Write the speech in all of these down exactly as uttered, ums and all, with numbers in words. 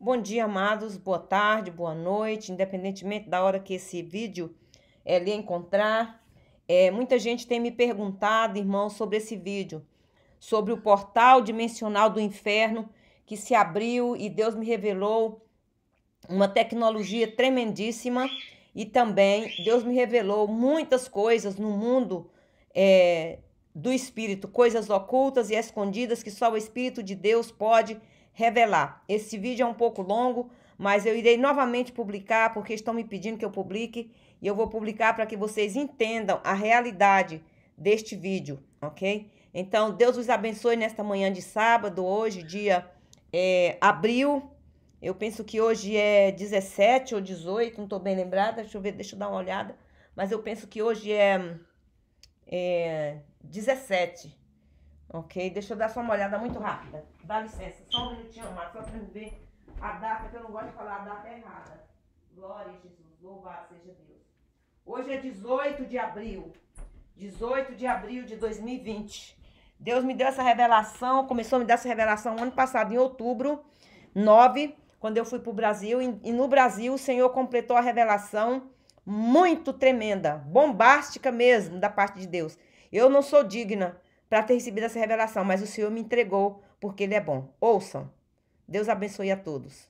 Bom dia, amados, boa tarde, boa noite, independentemente da hora que esse vídeo é, lhe encontrar. É, muita gente tem me perguntado, irmão, sobre esse vídeo, sobre o portal dimensional do inferno que se abriu e Deus me revelou uma tecnologia tremendíssima e também Deus me revelou muitas coisas no mundo é, do Espírito, coisas ocultas e escondidas que só o Espírito de Deus pode revelar. Esse vídeo é um pouco longo, mas eu irei novamente publicar porque estão me pedindo que eu publique e eu vou publicar para que vocês entendam a realidade deste vídeo, ok? Então, Deus os abençoe nesta manhã de sábado, hoje, dia é, abril. Eu penso que hoje é dezessete ou dezoito, não estou bem lembrada, deixa eu ver, deixa eu dar uma olhada. Mas eu penso que hoje é, é dezessete, ok? Deixa eu dar só uma olhada muito rápida. Dá licença, só um minutinho, mas só para ver a data, que eu não gosto de falar a data errada. Glória a Jesus, louvado seja Deus. Hoje é dezoito de abril, dezoito de abril de dois mil e vinte. Deus me deu essa revelação, começou a me dar essa revelação ano passado, em outubro nove, quando eu fui para o Brasil, e no Brasil o Senhor completou a revelação muito tremenda, bombástica mesmo, da parte de Deus. Eu não sou digna para ter recebido essa revelação, mas o Senhor me entregou, porque Ele é bom. Ouçam. Deus abençoe a todos.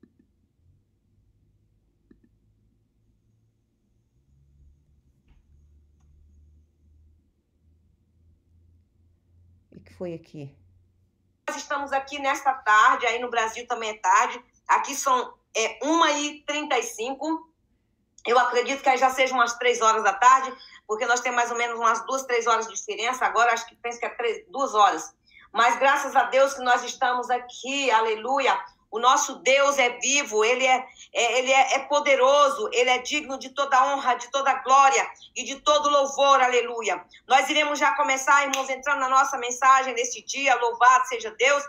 O que foi aqui? Nós estamos aqui nesta tarde, aí no Brasil também é tarde. Aqui são é, uma e trinta e cinco. Eu acredito que aí já sejam umas três horas da tarde, porque nós temos mais ou menos umas duas, três horas de diferença. Agora acho que penso que é três, duas horas. Mas graças a Deus que nós estamos aqui, aleluia. O nosso Deus é vivo, Ele é, é, ele é, é poderoso, Ele é digno de toda honra, de toda glória e de todo louvor, aleluia. Nós iremos já começar, irmãos, entrando na nossa mensagem neste dia, louvado seja Deus,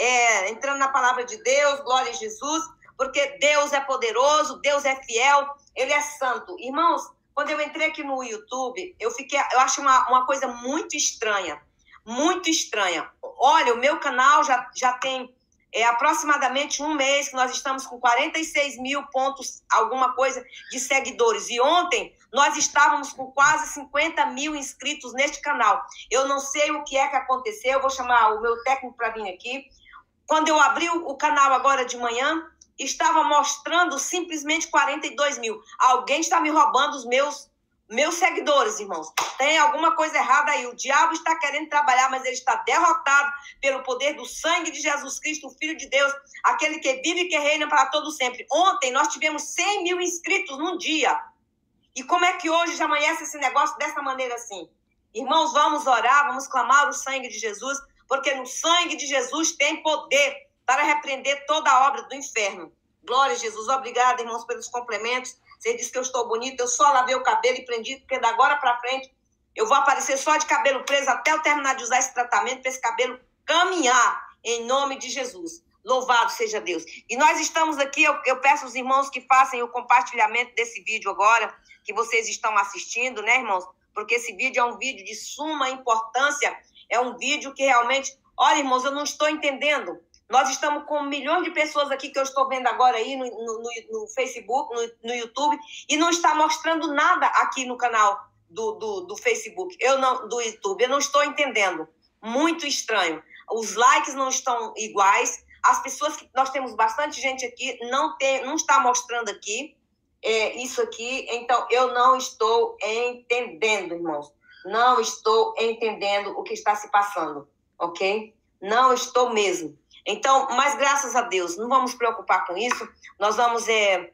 é, entrando na palavra de Deus, glória a Jesus, porque Deus é poderoso, Deus é fiel, Ele é santo. Irmãos, quando eu entrei aqui no YouTube, eu fiquei, eu acho uma, uma coisa muito estranha, muito estranha. Olha, o meu canal já, já tem é, aproximadamente um mês que nós estamos com quarenta e seis mil pontos, alguma coisa, de seguidores. E ontem nós estávamos com quase cinquenta mil inscritos neste canal. Eu não sei o que é que aconteceu, eu vou chamar o meu técnico para vir aqui. Quando eu abri o canal agora de manhã, estava mostrando simplesmente quarenta e dois mil. Alguém está me roubando os meus, meus seguidores, irmãos. Tem alguma coisa errada aí. O diabo está querendo trabalhar, mas ele está derrotado pelo poder do sangue de Jesus Cristo, o Filho de Deus, aquele que vive e que reina para todo sempre. Ontem nós tivemos cem mil inscritos num dia. E como é que hoje já amanhece esse negócio dessa maneira assim? Irmãos, vamos orar, vamos clamar o sangue de Jesus, porque no sangue de Jesus tem poder para repreender toda a obra do inferno. Glória a Jesus. Obrigada, irmãos, pelos complementos. Você disse que eu estou bonita, eu só lavei o cabelo e prendi, porque da agora para frente eu vou aparecer só de cabelo preso até eu terminar de usar esse tratamento para esse cabelo caminhar, em nome de Jesus. Louvado seja Deus. E nós estamos aqui, eu, eu peço aos irmãos que façam o compartilhamento desse vídeo agora, que vocês estão assistindo, né, irmãos? Porque esse vídeo é um vídeo de suma importância, é um vídeo que realmente... Olha, irmãos, eu não estou entendendo. Nós estamos com milhões de pessoas aqui que eu estou vendo agora aí no, no, no Facebook, no, no YouTube, e não está mostrando nada aqui no canal do, do, do Facebook, eu não, do YouTube. Eu não estou entendendo. Muito estranho. Os likes não estão iguais. As pessoas que... Nós temos bastante gente aqui, não, tem, não está mostrando aqui é, isso aqui. Então, eu não estou entendendo, irmãos. Não estou entendendo o que está se passando, ok? Não estou mesmo. Então, mas graças a Deus, não vamos nos preocupar com isso. Nós vamos é,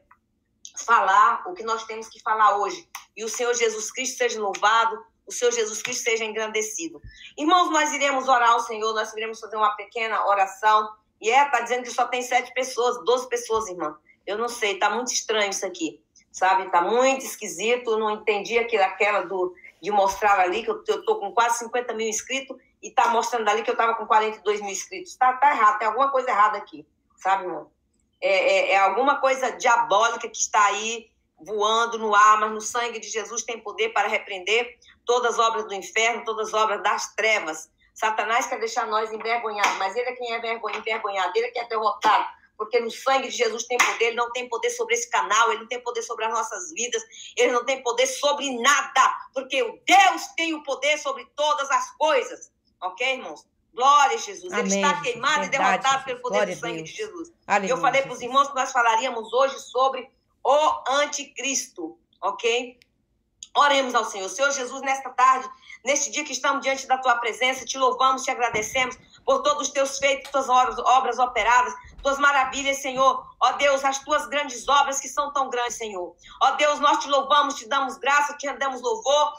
falar o que nós temos que falar hoje. E o Senhor Jesus Cristo seja louvado, o Senhor Jesus Cristo seja engrandecido. Irmãos, nós iremos orar ao Senhor, nós iremos fazer uma pequena oração. E é, tá dizendo que só tem sete pessoas, doze pessoas, irmã. Eu não sei, tá muito estranho isso aqui, sabe? Tá muito esquisito, não entendi aquilo, aquela do, de mostrar ali, que eu, eu tô com quase cinquenta mil inscritos, e tá mostrando ali que eu tava com quarenta e dois mil inscritos. Tá, tá errado, tem alguma coisa errada aqui, sabe, irmão? É, é, é alguma coisa diabólica que está aí voando no ar, mas no sangue de Jesus tem poder para repreender todas as obras do inferno, todas as obras das trevas. Satanás quer deixar nós envergonhados, mas ele é quem é envergonhado, ele é quem é derrotado, porque no sangue de Jesus tem poder. Ele não tem poder sobre esse canal, ele não tem poder sobre as nossas vidas, ele não tem poder sobre nada, porque o Deus tem o poder sobre todas as coisas, ok, irmãos? Glória a Jesus. Amém, ele está queimado Jesus. e derrotado Verdade, pelo poder Glória do sangue de Jesus. Aleluia, Eu falei para os irmãos que nós falaríamos hoje sobre o anticristo, ok? Oremos ao Senhor. Senhor Jesus, nesta tarde, neste dia que estamos diante da tua presença, te louvamos, te agradecemos por todos os teus feitos, tuas obras, obras operadas, tuas maravilhas, Senhor. Ó Deus, as tuas grandes obras que são tão grandes, Senhor. Ó Deus, nós te louvamos, te damos graça, te rendemos louvor.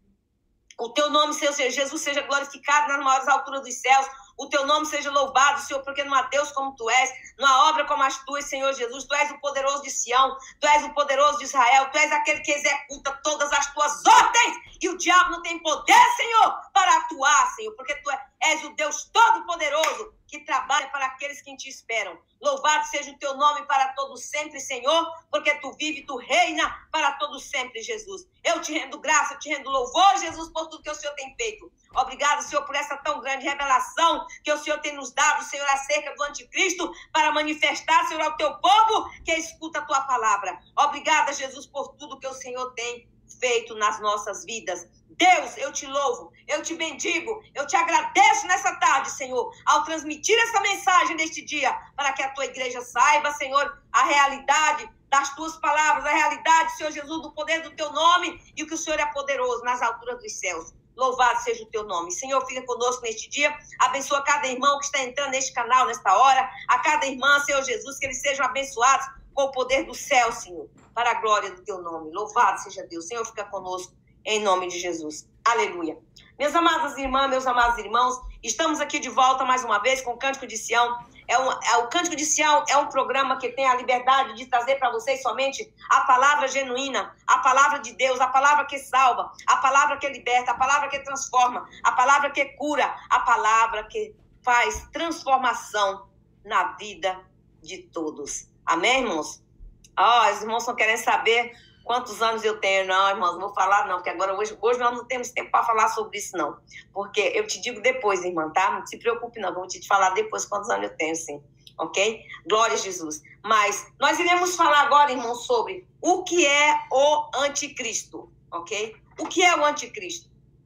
O teu nome, Senhor, Jesus, seja glorificado nas maiores alturas dos céus. O teu nome seja louvado, Senhor, porque não há Deus como tu és, não há obra como as tuas, Senhor Jesus. Tu és o poderoso de Sião, tu és o poderoso de Israel, tu és aquele que executa todas as tuas ordens. E o diabo não tem poder, Senhor, para atuar, Senhor, porque tu és o Deus todo-poderoso que trabalha para aqueles que te esperam. Louvado seja o teu nome para todos sempre, Senhor, porque tu vive, tu reina para todos sempre, Jesus. Eu te rendo graça, eu te rendo louvor, Jesus, por tudo que o Senhor tem feito. Obrigado, Senhor, por essa tão grande revelação que o Senhor tem nos dado, Senhor, acerca do anticristo, para manifestar, Senhor, ao teu povo que escuta a tua palavra. Obrigada, Jesus, por tudo que o Senhor tem feito nas nossas vidas. Deus, eu te louvo, eu te bendigo, eu te agradeço nessa tarde, Senhor, ao transmitir essa mensagem neste dia, para que a tua igreja saiba, Senhor, a realidade das tuas palavras, a realidade, Senhor Jesus, do poder do teu nome e que o Senhor é poderoso nas alturas dos céus. Louvado seja o teu nome. Senhor, fica conosco neste dia. Abençoa cada irmão que está entrando neste canal, nesta hora. A cada irmã, Senhor Jesus, que eles sejam abençoados com o poder do céu, Senhor, para a glória do teu nome. Louvado seja Deus. Senhor, fica conosco em nome de Jesus. Aleluia. Minhas amadas irmãs, meus amados irmãos, estamos aqui de volta mais uma vez com o Cântico de Sião. É um, é, o Cântico de Sião é um programa que tem a liberdade de trazer para vocês somente a palavra genuína, a palavra de Deus, a palavra que salva, a palavra que liberta, a palavra que transforma, a palavra que cura, a palavra que faz transformação na vida de todos. Amém, irmãos? Ó, oh, os irmãos estão querendo saber quantos anos eu tenho. Não, irmãos, não vou falar não, porque agora hoje, hoje nós não temos tempo para falar sobre isso, não. Porque eu te digo depois, irmã, tá? Não se preocupe, não. Vou te falar depois quantos anos eu tenho, sim. Ok? Glória a Jesus. Mas nós iremos falar agora, irmãos, sobre o que é o anticristo, ok? O que é o anticristo?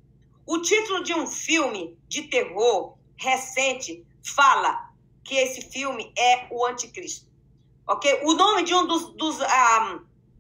O título de um filme de terror recente fala que esse filme é o anticristo, ok? O nome de um dos... dos um,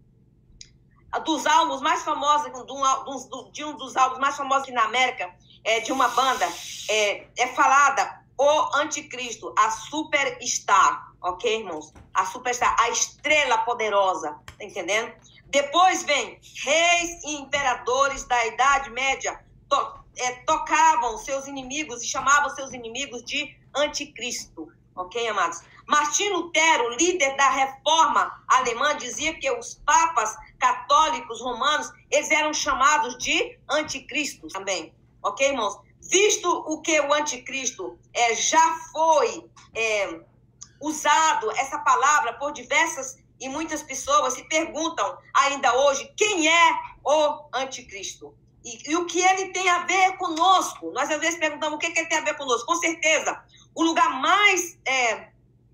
dos álbuns mais famosos, de um dos álbuns mais famosos aqui na América, é, de uma banda, é, é falada o anticristo, a superstar, ok, irmãos? A superstar, a estrela poderosa, tá entendendo? Depois vem reis e imperadores da Idade Média, to, é, tocavam seus inimigos e chamavam seus inimigos de anticristo, ok, amados? Martim Lutero, líder da reforma alemã, dizia que os papas católicos romanos, eles eram chamados de anticristos também, ok, irmãos? Visto o que o anticristo é, já foi é, usado, essa palavra, por diversas e muitas pessoas se perguntam ainda hoje quem é o anticristo e, e o que ele tem a ver conosco. Nós às vezes perguntamos o que, que ele tem a ver conosco. Com certeza, o lugar mais... É,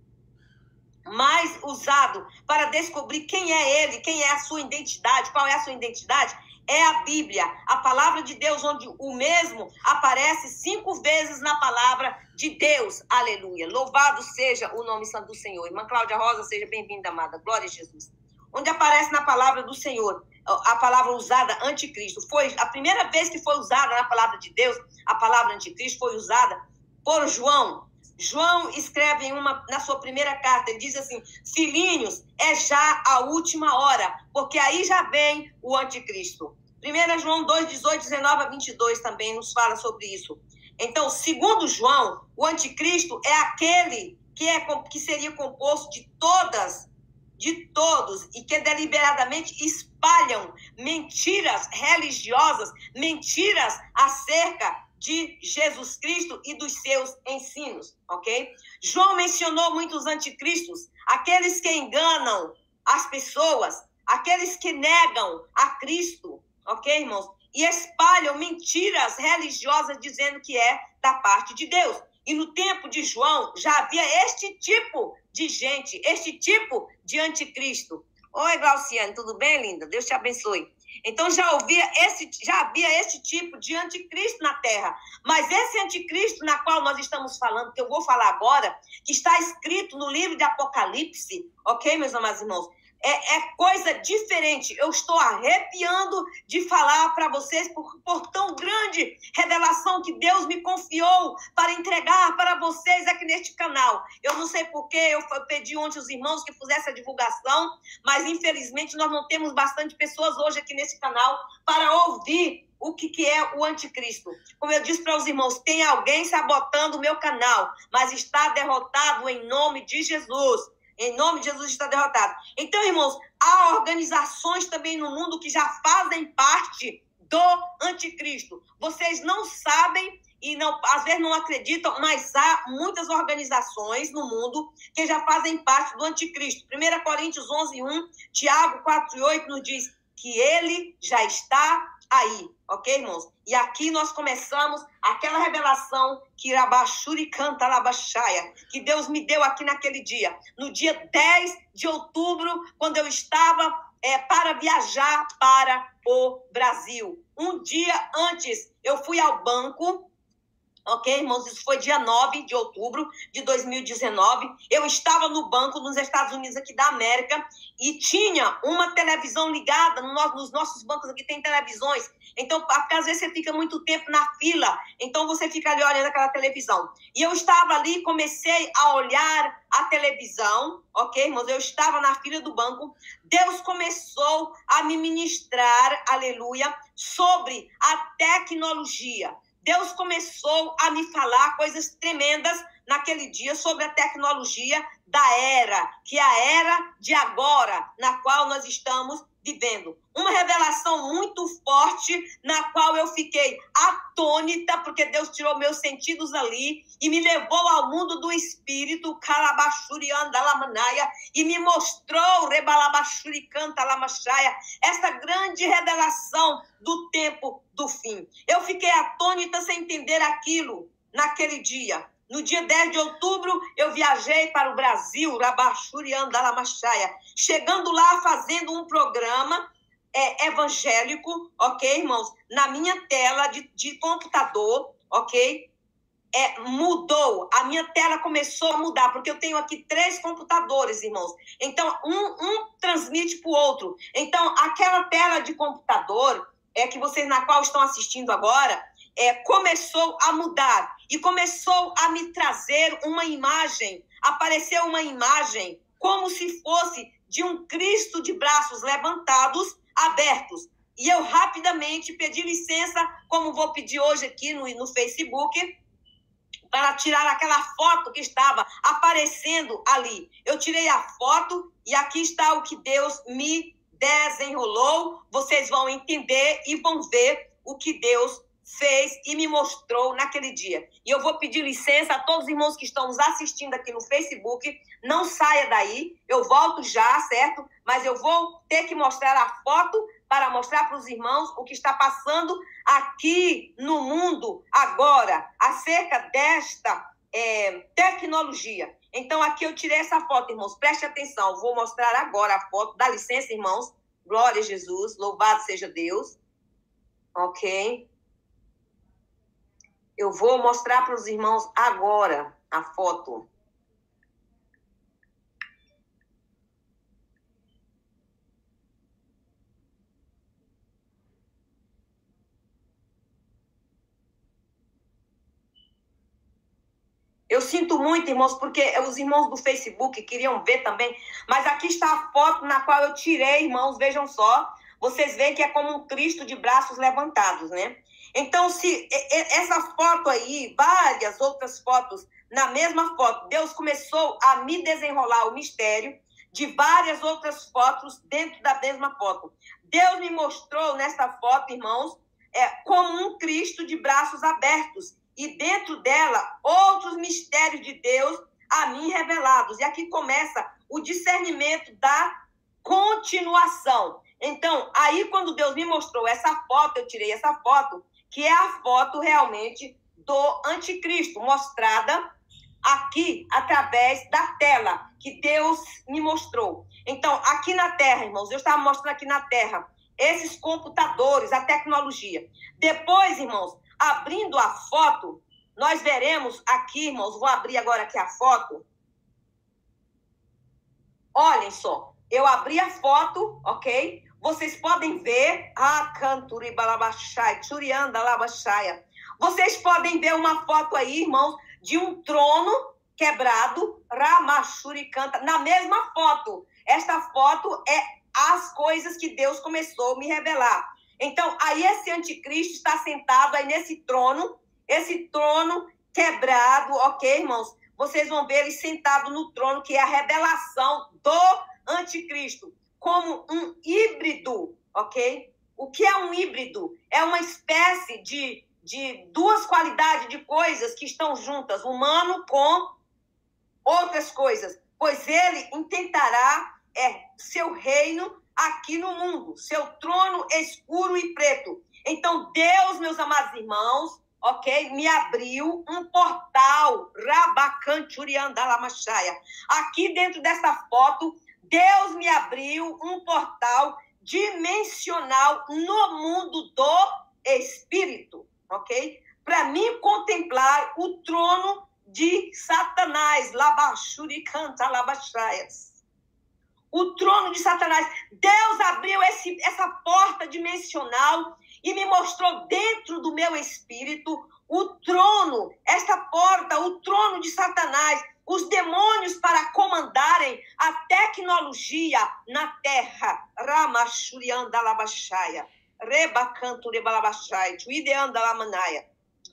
mais usado para descobrir quem é ele, quem é a sua identidade, qual é a sua identidade, é a Bíblia, a palavra de Deus, onde o mesmo aparece cinco vezes na palavra de Deus. Aleluia. Louvado seja o nome santo do Senhor. Irmã Cláudia Rosa, seja bem-vinda, amada. Glória a Jesus. Onde aparece na palavra do Senhor, a palavra usada anticristo. Foi a primeira vez que foi usada na palavra de Deus, a palavra anticristo foi usada por João. João escreve em uma, na sua primeira carta, ele diz assim: filhinhos, é já a última hora, porque aí já vem o anticristo. primeira João dois, dezoito, dezenove a vinte e dois também nos fala sobre isso. Então, segundo João, o anticristo é aquele que, é, que seria composto de todas, de todos, e que deliberadamente espalham mentiras religiosas, mentiras acerca de Jesus Cristo e dos seus ensinos, ok? João mencionou muitos anticristos, aqueles que enganam as pessoas, aqueles que negam a Cristo, ok, irmãos? E espalham mentiras religiosas dizendo que é da parte de Deus. E no tempo de João já havia este tipo de gente, este tipo de anticristo. Oi, Glauciane, tudo bem, linda? Deus te abençoe. Então já, havia esse, já havia esse tipo de anticristo na terra. Mas esse anticristo na qual nós estamos falando, que eu vou falar agora, que está escrito no livro de Apocalipse, ok, meus amados irmãos? É, é coisa diferente. Eu estou arrepiando de falar para vocês por, por tão grande revelação que Deus me confiou para entregar para vocês aqui neste canal. Eu não sei por que eu pedi ontem aos irmãos que fizessem a divulgação, mas infelizmente nós não temos bastante pessoas hoje aqui nesse canal para ouvir o que, que é o anticristo. Como eu disse para os irmãos, tem alguém sabotando o meu canal, mas está derrotado em nome de Jesus. Em nome de Jesus está derrotado. Então, irmãos, há organizações também no mundo que já fazem parte do anticristo. Vocês não sabem e não, às vezes não acreditam, mas há muitas organizações no mundo que já fazem parte do anticristo. primeira Coríntios onze, um, Tiago quatro e oito nos diz que ele já está aí, ok, irmãos? E aqui nós começamos aquela revelação que Rabachuri canta Labachaia, que Deus me deu aqui naquele dia, no dia dez de outubro, quando eu estava é, para viajar para o Brasil. Um dia antes, eu fui ao banco, ok, irmãos? Isso foi dia nove de outubro de dois mil e dezenove. Eu estava no banco nos Estados Unidos aqui da América e tinha uma televisão ligada. Nos nossos bancos aqui tem televisões. Então, porque às vezes você fica muito tempo na fila, então você fica ali olhando aquela televisão. E eu estava ali, comecei a olhar a televisão, ok, irmãos? Eu estava na fila do banco. Deus começou a me ministrar, aleluia, sobre a tecnologia. Deus começou a me falar coisas tremendas naquele dia sobre a tecnologia da era, que é a era de agora, na qual nós estamos vivendo. Uma revelação muito forte, na qual eu fiquei atônita, porque Deus tirou meus sentidos ali e me levou ao mundo do espírito, e me mostrou, essa grande revelação do tempo do fim. Eu fiquei atônita sem entender aquilo naquele dia. No dia dez de outubro, eu viajei para o Brasil, chegando lá, fazendo um programa é, evangélico, ok, irmãos? Na minha tela de, de computador, ok? É, mudou, a minha tela começou a mudar, porque eu tenho aqui três computadores, irmãos. Então, um, um transmite para o outro. Então, aquela tela de computador, é que vocês na qual estão assistindo agora, é, começou a mudar. E começou a me trazer uma imagem, apareceu uma imagem como se fosse de um Cristo de braços levantados, abertos. E eu rapidamente pedi licença, como vou pedir hoje aqui no, no Facebook, para tirar aquela foto que estava aparecendo ali. Eu tirei a foto e aqui está o que Deus me desenrolou. Vocês vão entender e vão ver o que Deus fez e me mostrou naquele dia. E eu vou pedir licença a todos os irmãos que estão nos assistindo aqui no Facebook. Não saia daí, eu volto já, certo? Mas eu vou ter que mostrar a foto para mostrar para os irmãos o que está passando aqui no mundo agora, acerca desta é, tecnologia. Então, aqui eu tirei essa foto, irmãos. Preste atenção, vou mostrar agora a foto. Dá licença, irmãos. Glória a Jesus, louvado seja Deus. Ok. Eu vou mostrar para os irmãos agora a foto. Eu sinto muito, irmãos, porque os irmãos do Facebook queriam ver também, mas aqui está a foto na qual eu tirei, irmãos, vejam só. Vocês veem que é como um Cristo de braços levantados, né? Então, se essa foto aí, várias outras fotos, na mesma foto, Deus começou a me desenrolar o mistério de várias outras fotos dentro da mesma foto. Deus me mostrou nessa foto, irmãos, é, como um Cristo de braços abertos e dentro dela outros mistérios de Deus a mim revelados. E aqui começa o discernimento da continuação. Então, aí quando Deus me mostrou essa foto, eu tirei essa foto, que é a foto realmente do anticristo, mostrada aqui através da tela, que Deus me mostrou. Então, aqui na Terra, irmãos, eu estava mostrando aqui na Terra esses computadores, a tecnologia. Depois, irmãos, abrindo a foto, nós veremos aqui, irmãos, vou abrir agora aqui a foto. Olhem só, eu abri a foto, ok? Vocês podem ver, ah, canturi balabachai, churianda labachaia. Vocês podem ver uma foto aí, irmãos, de um trono quebrado, ramachuri canta, na mesma foto. Esta foto é as coisas que Deus começou a me revelar. Então, aí esse anticristo está sentado aí nesse trono, esse trono quebrado, ok, irmãos? Vocês vão ver ele sentado no trono, que é a revelação do anticristo, como um híbrido, ok? O que é um híbrido? É uma espécie de, de duas qualidades de coisas que estão juntas, humano com outras coisas, pois ele intentará é, seu reino aqui no mundo, seu trono escuro e preto. Então, Deus, meus amados irmãos, ok, me abriu um portal, Rabacanturiandalamachaia. Aqui dentro dessa foto, Deus me abriu um portal dimensional no mundo do espírito, ok? Para mim contemplar o trono de Satanás, Labachuricanta Labachaias. O trono de Satanás. Deus abriu esse, essa porta dimensional e me mostrou dentro do meu espírito o trono, esta porta, o trono de Satanás, os demônios para comandarem a tecnologia na terra. Ramachuriandalabachaia, Rebacanturebalabachai, Tuideandalamanaya.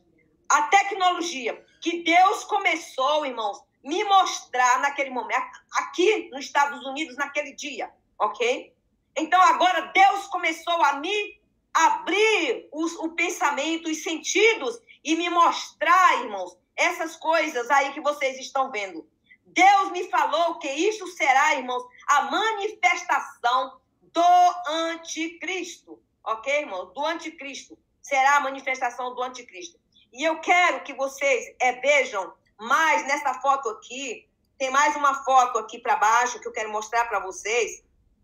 A tecnologia que Deus começou, irmãos, me mostrar naquele momento, aqui nos Estados Unidos, naquele dia, ok? Então, agora Deus começou a me abrir os, o pensamento, os sentidos e me mostrar, irmãos, essas coisas aí que vocês estão vendo. Deus me falou que isso será, irmãos, a manifestação do anticristo, ok, irmãos? Do anticristo. Será a manifestação do anticristo. E eu quero que vocês é, vejam mais nessa foto aqui. Tem mais uma foto aqui para baixo que eu quero mostrar para vocês.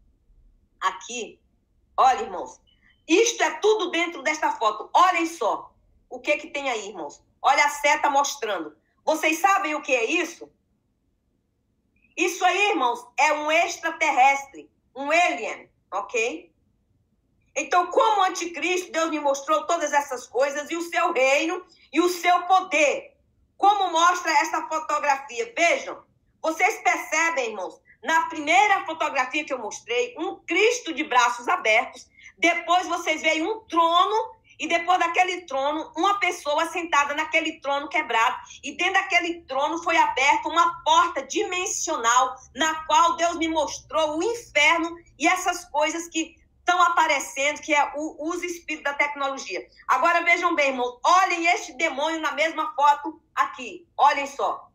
Aqui. Olha, irmãos. Isto é tudo dentro desta foto. Olhem só o que que tem aí, irmãos. Olha a seta mostrando. Vocês sabem o que é isso? Isso aí, irmãos, é um extraterrestre. Um alien, ok? Então, como anticristo, Deus me mostrou todas essas coisas e o seu reino e o seu poder. Como mostra essa fotografia? Vejam, vocês percebem, irmãos, na primeira fotografia que eu mostrei, um Cristo de braços abertos. Depois vocês veem um trono e depois daquele trono, uma pessoa sentada naquele trono quebrado. E dentro daquele trono foi aberta uma porta dimensional na qual Deus me mostrou o inferno e essas coisas que estão aparecendo, que é o, os espíritos da tecnologia. Agora vejam bem, irmãos, olhem este demônio na mesma foto aqui. Olhem só.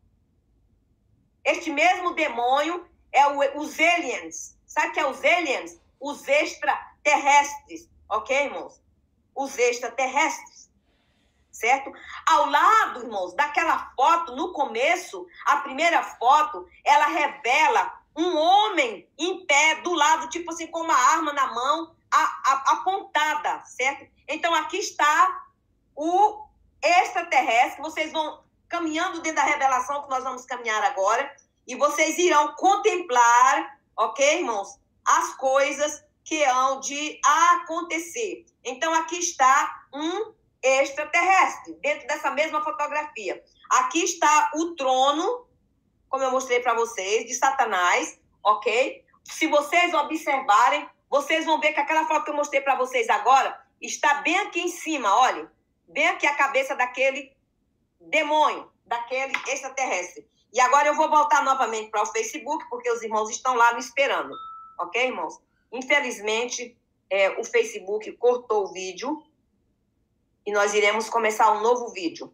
Este mesmo demônio é o, os aliens. Sabe o que é os aliens? Os extraterrestres. Ok, irmãos? Os extraterrestres. Certo? Ao lado, irmãos, daquela foto, no começo, a primeira foto, ela revela um homem em pé do lado, tipo assim, com uma arma na mão, a, a, apontada, certo? Então, aqui está o extraterrestre. Vocês vão caminhando dentro da revelação que nós vamos caminhar agora, e vocês irão contemplar, ok, irmãos, as coisas que hão de acontecer. Então, aqui está um extraterrestre, dentro dessa mesma fotografia. Aqui está o trono, como eu mostrei para vocês, de Satanás, ok? Se vocês observarem, vocês vão ver que aquela foto que eu mostrei para vocês agora está bem aqui em cima, olhem. Bem aqui a cabeça daquele demônio, daquele extraterrestre. E agora eu vou voltar novamente para o Facebook, porque os irmãos estão lá me esperando. Ok, irmãos? Infelizmente, é, o Facebook cortou o vídeo e nós iremos começar um novo vídeo.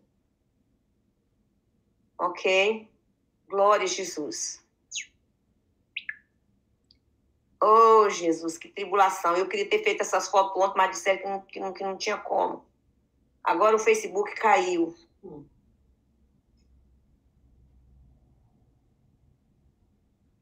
Ok? Glória a Jesus. Oh, Jesus, que tribulação. Eu queria ter feito essas fotos ontem, mas disseram que não, que não, que não tinha como. Agora o Facebook caiu. Hum.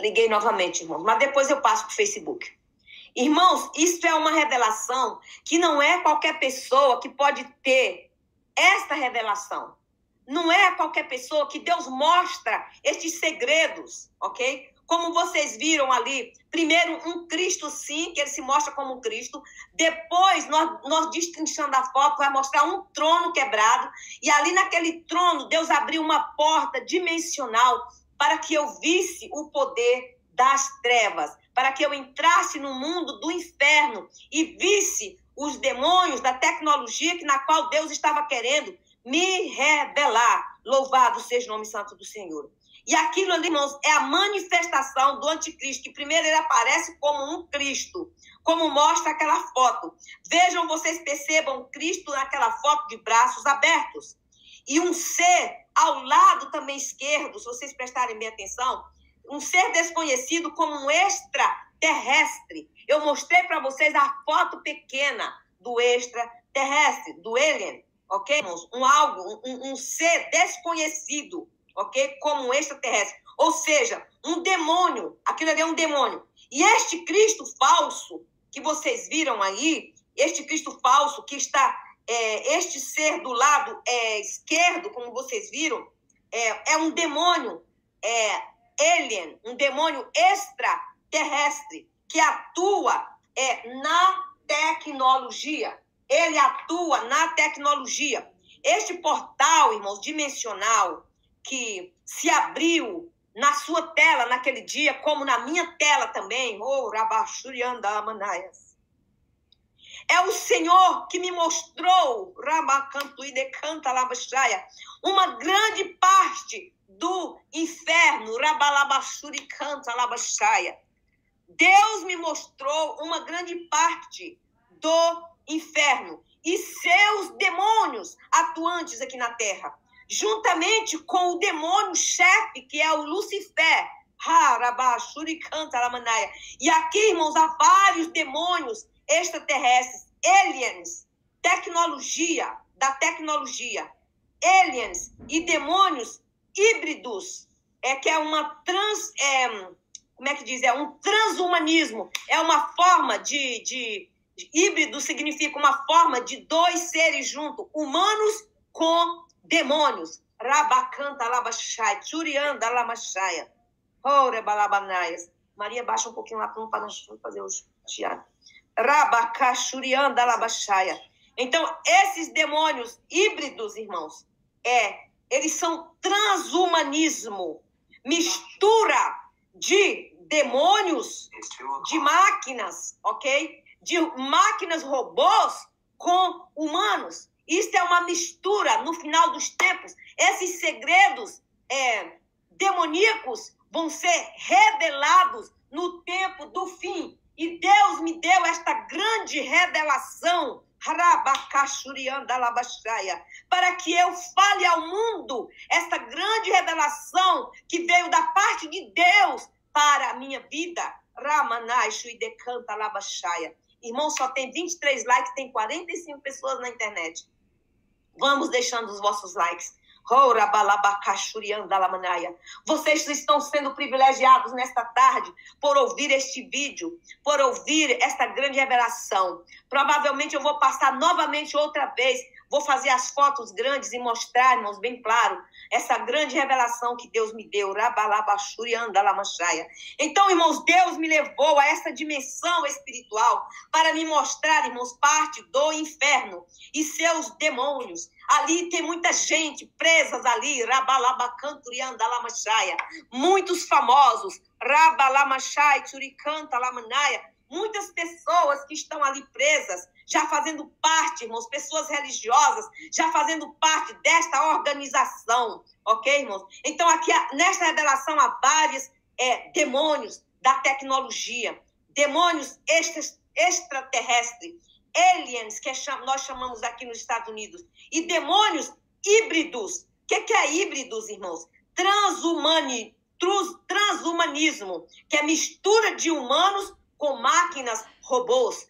Liguei novamente, irmãos, mas depois eu passo para o Facebook. Irmãos, isso é uma revelação que não é qualquer pessoa que pode ter esta revelação. Não é qualquer pessoa que Deus mostra estes segredos, ok? Como vocês viram ali, primeiro um Cristo sim, que ele se mostra como um Cristo. Depois, nós, nós destrinchando a foto, vai mostrar um trono quebrado. E ali naquele trono, Deus abriu uma porta dimensional para que eu visse o poder das trevas, para que eu entrasse no mundo do inferno e visse os demônios da tecnologia que, na qual Deus estava querendo me revelar. Louvado seja o nome santo do Senhor. E aquilo ali, irmãos, é a manifestação do anticristo, que primeiro ele aparece como um Cristo, como mostra aquela foto. Vejam, vocês percebam Cristo naquela foto de braços abertos. E um ser ao lado também esquerdo, se vocês prestarem bem atenção, um ser desconhecido como um extraterrestre. Eu mostrei para vocês a foto pequena do extraterrestre, do alien, ok, irmãos? Um algo, um, um ser desconhecido, ok? Como um extraterrestre. Ou seja, um demônio. Aquilo ali é um demônio. E este Cristo falso que vocês viram aí, este Cristo falso que está, é, este ser do lado é, esquerdo, como vocês viram, é, é um demônio, é, alien, um demônio extraterrestre que atua é, na tecnologia. Ele atua na tecnologia. Este portal, irmãos, dimensional, que se abriu na sua tela naquele dia, como na minha tela também, oh, Rabachurianda Manaias. É o Senhor que me mostrou, Rabacantuide Canta Labachaya, uma grande parte do inferno, Rabalabachuri Canta Labachaya. Deus me mostrou uma grande parte do inferno e seus demônios atuantes aqui na terra, juntamente com o demônio-chefe, que é o Lucifer. E aqui, irmãos, há vários demônios extraterrestres, aliens, tecnologia, da tecnologia, aliens e demônios híbridos, é que é uma trans, é, como é que diz? É um transhumanismo, é uma forma de, de, de híbrido significa uma forma de dois seres juntos, humanos com demônios. Rabacanta labachai, turianda lamachaya. Ora balabanaias. Maria, baixa um pouquinho lá para não fazer o teatro. Rabacachurianda labachaya. Então, esses demônios híbridos, irmãos, é, eles são transhumanismo, mistura de demônios, de máquinas, ok? De máquinas robôs com humanos. Isso é uma mistura no final dos tempos. Esses segredos é, demoníacos vão ser revelados no tempo do fim. E Deus me deu esta grande revelação, para que eu fale ao mundo esta grande revelação que veio da parte de Deus para a minha vida. Irmão, só tem vinte e três likes, tem quarenta e cinco pessoas na internet. Vamos deixando os vossos likes. Vocês estão sendo privilegiados nesta tarde por ouvir este vídeo, por ouvir esta grande revelação. Provavelmente eu vou passar novamente outra vez, vou fazer as fotos grandes e mostrar, irmãos, bem claro, essa grande revelação que Deus me deu. Então, irmãos, Deus me levou a essa dimensão espiritual para me mostrar, irmãos, parte do inferno e seus demônios. Ali tem muita gente presas ali, muitos famosos, muitas pessoas que estão ali presas, já fazendo parte, irmãos, pessoas religiosas, já fazendo parte desta organização, ok, irmãos? Então, aqui, nesta revelação, há vários é, demônios da tecnologia, demônios extra, extraterrestres, aliens, que nós chamamos aqui nos Estados Unidos, e demônios híbridos. O que, que é híbridos, irmãos? Transhumani, trans, transhumanismo, que é mistura de humanos com máquinas robôs.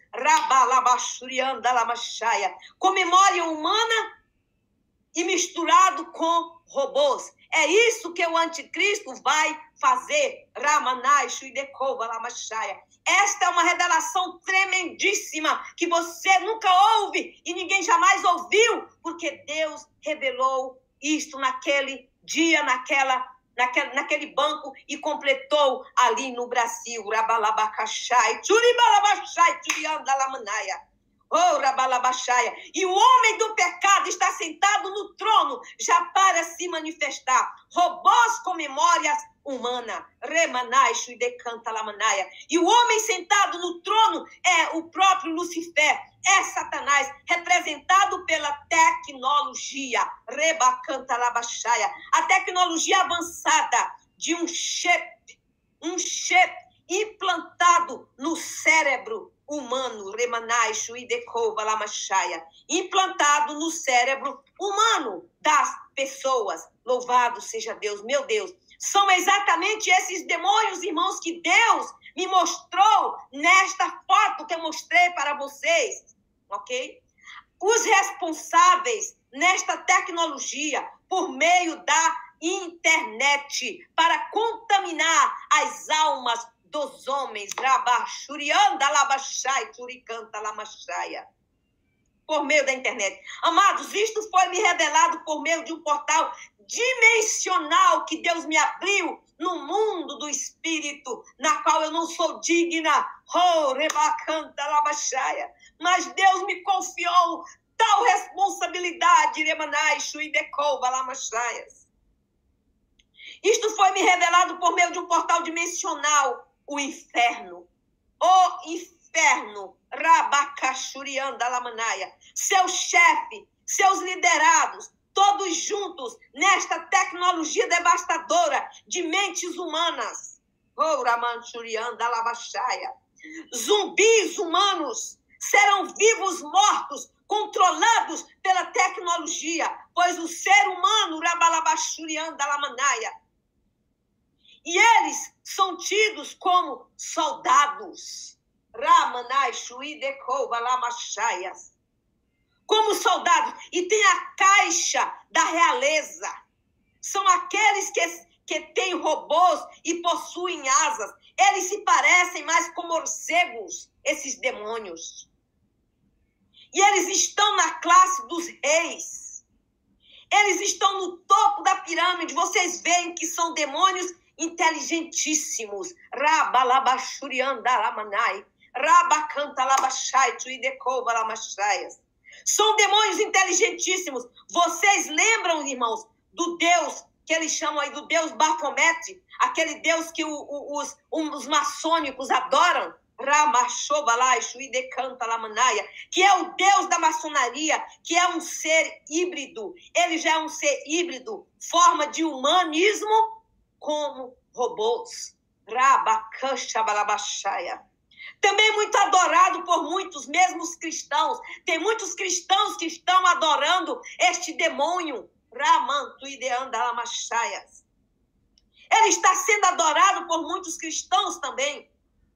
Comemória humana e misturado com robôs. É isso que o anticristo vai fazer. Ramanai, Shuidekova, Lamachaya. Esta é uma revelação tremendíssima que você nunca ouve e ninguém jamais ouviu, porque Deus revelou isto naquele dia, naquela, naquele, naquele banco e completou ali no Brasil. Rabalabacachai, Churibalabachai, Churiandalamanaya. Oh, Rabalabachaya. E o homem do pecado está sentado no trono já para se manifestar. Robôs com memórias humanas. Remanai, Shuidecanta, Lamanaya. E o homem sentado no trono é o próprio Lucifer. É Satanás, representado pela tecnologia. Rebacanta, Labachaya. A tecnologia avançada de um chip, um chip implantado no cérebro humano, Remanai, Shuidekova, Lamachaya, implantado no cérebro humano das pessoas. Louvado seja Deus, meu Deus. São exatamente esses demônios, irmãos, que Deus me mostrou nesta foto que eu mostrei para vocês, ok? Os responsáveis nesta tecnologia por meio da internet para contaminar as almas dos homens, Rabachurianda, Labachai, Turicanta, Lamachaya, por meio da internet. Amados, isto foi me revelado por meio de um portal dimensional que Deus me abriu no mundo do espírito, na qual eu não sou digna. Oh, Rebacanta, Labachaya. Mas Deus me confiou tal responsabilidade, Remanai, Shuidekova, Lamachaias. Isto foi me revelado por meio de um portal dimensional. O inferno, o inferno, Rabacachurianda, Lamanaya, seu chefe, seus liderados, todos juntos nesta tecnologia devastadora de mentes humanas. Oh, Ramanchurianda, Labachaya. Zumbis humanos serão vivos mortos, controlados pela tecnologia, pois o ser humano, Rabalabachurianda, Lamanaya, e eles são tidos como soldados. Ramanai, Shuidekova, Lamachaias. Como soldados. E tem a caixa da realeza. São aqueles que, que têm robôs e possuem asas. Eles se parecem mais com morcegos, esses demônios. E eles estão na classe dos reis. Eles estão no topo da pirâmide. Vocês veem que são demônios inteligentíssimos. Rabalabachuriandalamanai, Rabacantalabachai, Tuidekova, Lamachaias. São demônios inteligentíssimos. Vocês lembram, irmãos, do Deus que eles chamam aí, do Deus Baphomet, aquele Deus que o, o, os, os maçônicos adoram? Ramashobalai, Shuidekantalamanaya, que é o Deus da maçonaria, que é um ser híbrido. Ele já é um ser híbrido, forma de humanismo como robôs. Rabacachabalabaxaia. Também muito adorado por muitos, mesmos cristãos. Tem muitos cristãos que estão adorando este demônio. Ramantuideandalamachaias. Ele está sendo adorado por muitos cristãos também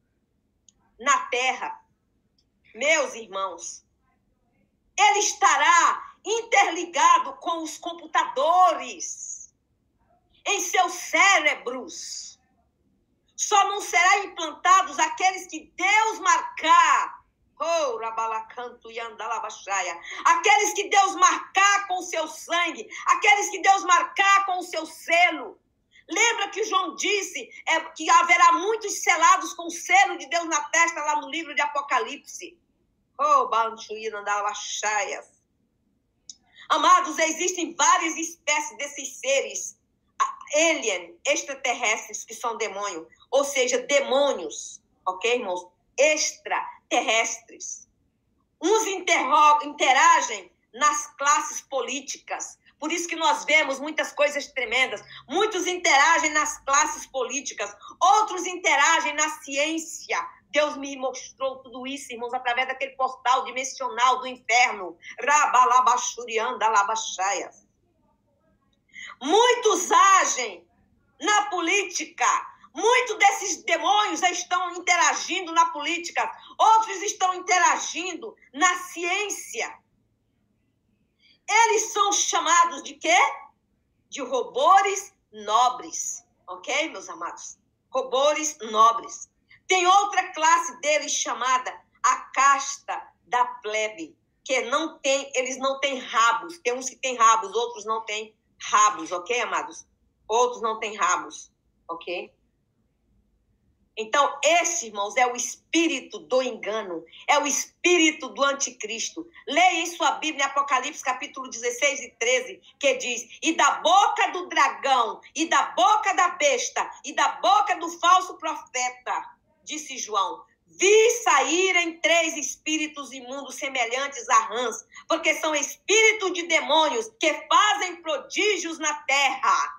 na terra. Meus irmãos, ele estará interligado com os computadores em seus cérebros. Só não serão implantados aqueles que Deus marcar. Oh, Rabalacanto e Andalabachaya. Aqueles que Deus marcar com o seu sangue. Aqueles que Deus marcar com o seu selo. Lembra que João disse é, que haverá muitos selados com o selo de Deus na testa lá no livro de Apocalipse. Oh, Bancho e Andalabachaya. Amados, existem várias espécies desses seres alien, extraterrestres, que são demônios, ou seja, demônios, ok, irmãos? Extraterrestres. Uns interagem nas classes políticas, por isso que nós vemos muitas coisas tremendas. Muitos interagem nas classes políticas, outros interagem na ciência. Deus me mostrou tudo isso, irmãos, através daquele portal dimensional do inferno. Rabalabachuriandalabachaias. Muitos agem na política. Muitos desses demônios estão interagindo na política. Outros estão interagindo na ciência. Eles são chamados de quê? de robores nobres. Ok, meus amados? Robores nobres. Tem outra classe deles chamada a casta da plebe, que não tem, eles não têm rabos. Tem uns que têm rabos, outros não têm rabos, ok, amados? Outros não têm rabos, ok? Então, esse, irmãos, é o espírito do engano, é o espírito do anticristo. Leia em sua Bíblia, em Apocalipse, capítulo dezesseis e treze, que diz: e da boca do dragão, e da boca da besta, e da boca do falso profeta, disse João, vi saírem três espíritos imundos semelhantes a rãs, porque são espíritos de demônios que fazem prodígios na terra.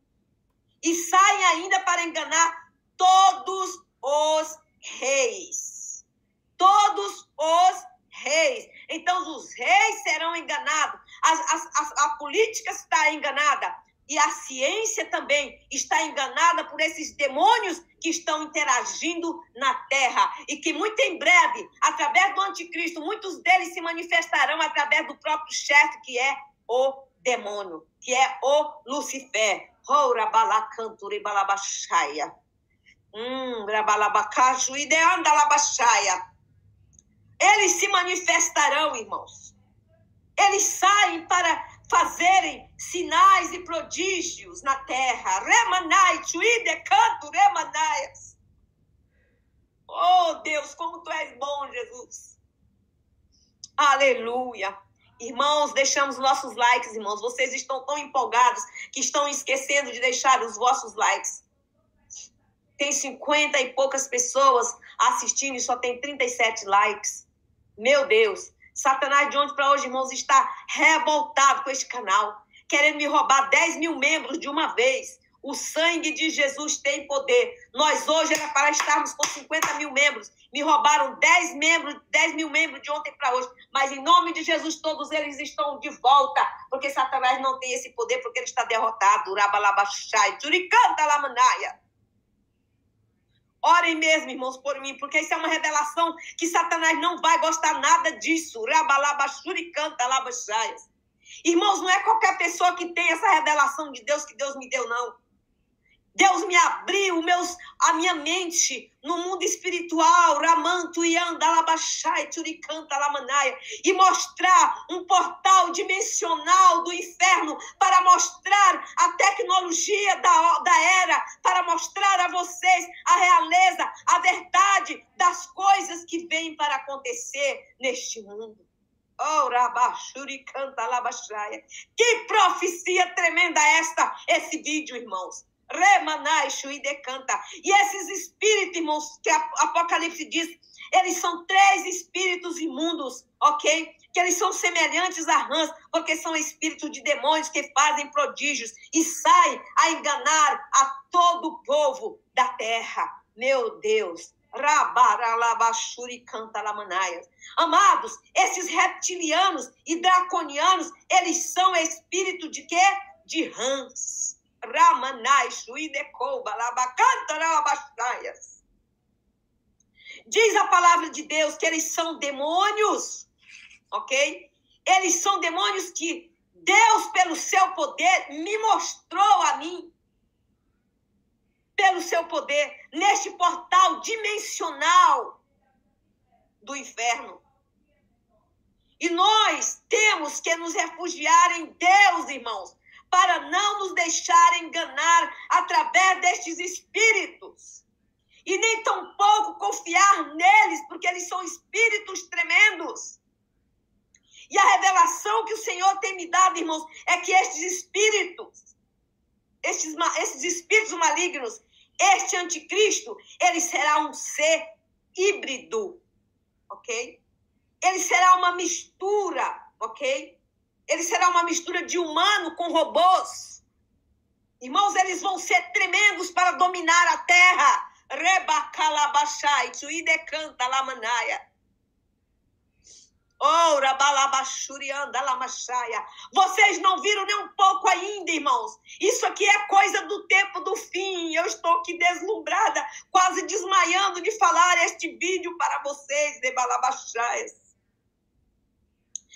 E saem ainda para enganar todos os reis. Todos os reis. Então, os reis serão enganados. As, as, as, a política está enganada. E a ciência também está enganada por esses demônios que estão interagindo na terra. E que muito em breve, através do anticristo, muitos deles se manifestarão através do próprio chefe, que é o demônio, que é o Lucifer. Ora balacanture balabaxaia. Hum, brabalabacacho e deanda labaxaia. Eles se manifestarão, irmãos. Eles saem para fazerem sinais e prodígios na terra. Remanai, chuide canto, remanaias. Oh, Deus, como tu és bom, Jesus. Aleluia. Irmãos, deixamos nossos likes, irmãos. Vocês estão tão empolgados que estão esquecendo de deixar os vossos likes. Tem cinquenta e poucas pessoas assistindo e só tem trinta e sete likes. Meu Deus. Satanás de ontem para hoje, irmãos, está revoltado com este canal. Querendo me roubar dez mil membros de uma vez. O sangue de Jesus tem poder. Nós hoje era para estarmos com cinquenta mil membros. Me roubaram dez, membros, dez mil membros de ontem para hoje. Mas em nome de Jesus, todos eles estão de volta. Porque Satanás não tem esse poder, porque ele está derrotado. Urabalabachai, turicanta lamanaia. Orem mesmo, irmãos, por mim, porque isso é uma revelação que Satanás não vai gostar nada disso. Rabalabachuricanta labachaias. Irmãos, não é qualquer pessoa que tem essa revelação de Deus que Deus me deu, não. Deus me abriu meus, a minha mente no mundo espiritual, Ramanto e Andalabachai, Turicanta Lamanaia, e mostrar um portal dimensional do inferno para mostrar a tecnologia da, da era, para mostrar a vocês a realeza, a verdade das coisas que vêm para acontecer neste mundo. Oh, Rabachuricanta Labachaya. Que profecia tremenda esta, esse vídeo, irmãos. Remanai, e decanta. E esses espíritos, irmãos, que a Apocalipse diz, eles são três espíritos imundos, ok? Que eles são semelhantes a rãs, porque são espíritos de demônios que fazem prodígios e saem a enganar a todo o povo da terra. Meu Deus. Amados, esses reptilianos e draconianos, eles são espírito de quê? De rãs. Diz a palavra de Deus que eles são demônios, ok? Eles são demônios que Deus, pelo seu poder, me mostrou a mim. Pelo seu poder, neste portal dimensional do inferno. E nós temos que nos refugiar em Deus, irmãos, para não nos deixar enganar através destes espíritos. E nem tampouco confiar neles, porque eles são espíritos tremendos. E a revelação que o Senhor tem me dado, irmãos, é que estes espíritos, estes, esses espíritos malignos, este anticristo, ele será um ser híbrido, ok? Ele será uma mistura, ok? Ele será uma mistura de humano com robôs. Irmãos, eles vão ser tremendos para dominar a terra. Rebacalabachai, tuidecanta lamanaia. Ora, balabachurianda, lamachaia. Vocês não viram nem um pouco ainda, irmãos. Isso aqui é coisa do tempo do fim. Eu estou aqui deslumbrada, quase desmaiando de falar este vídeo para vocês, de balabachaias.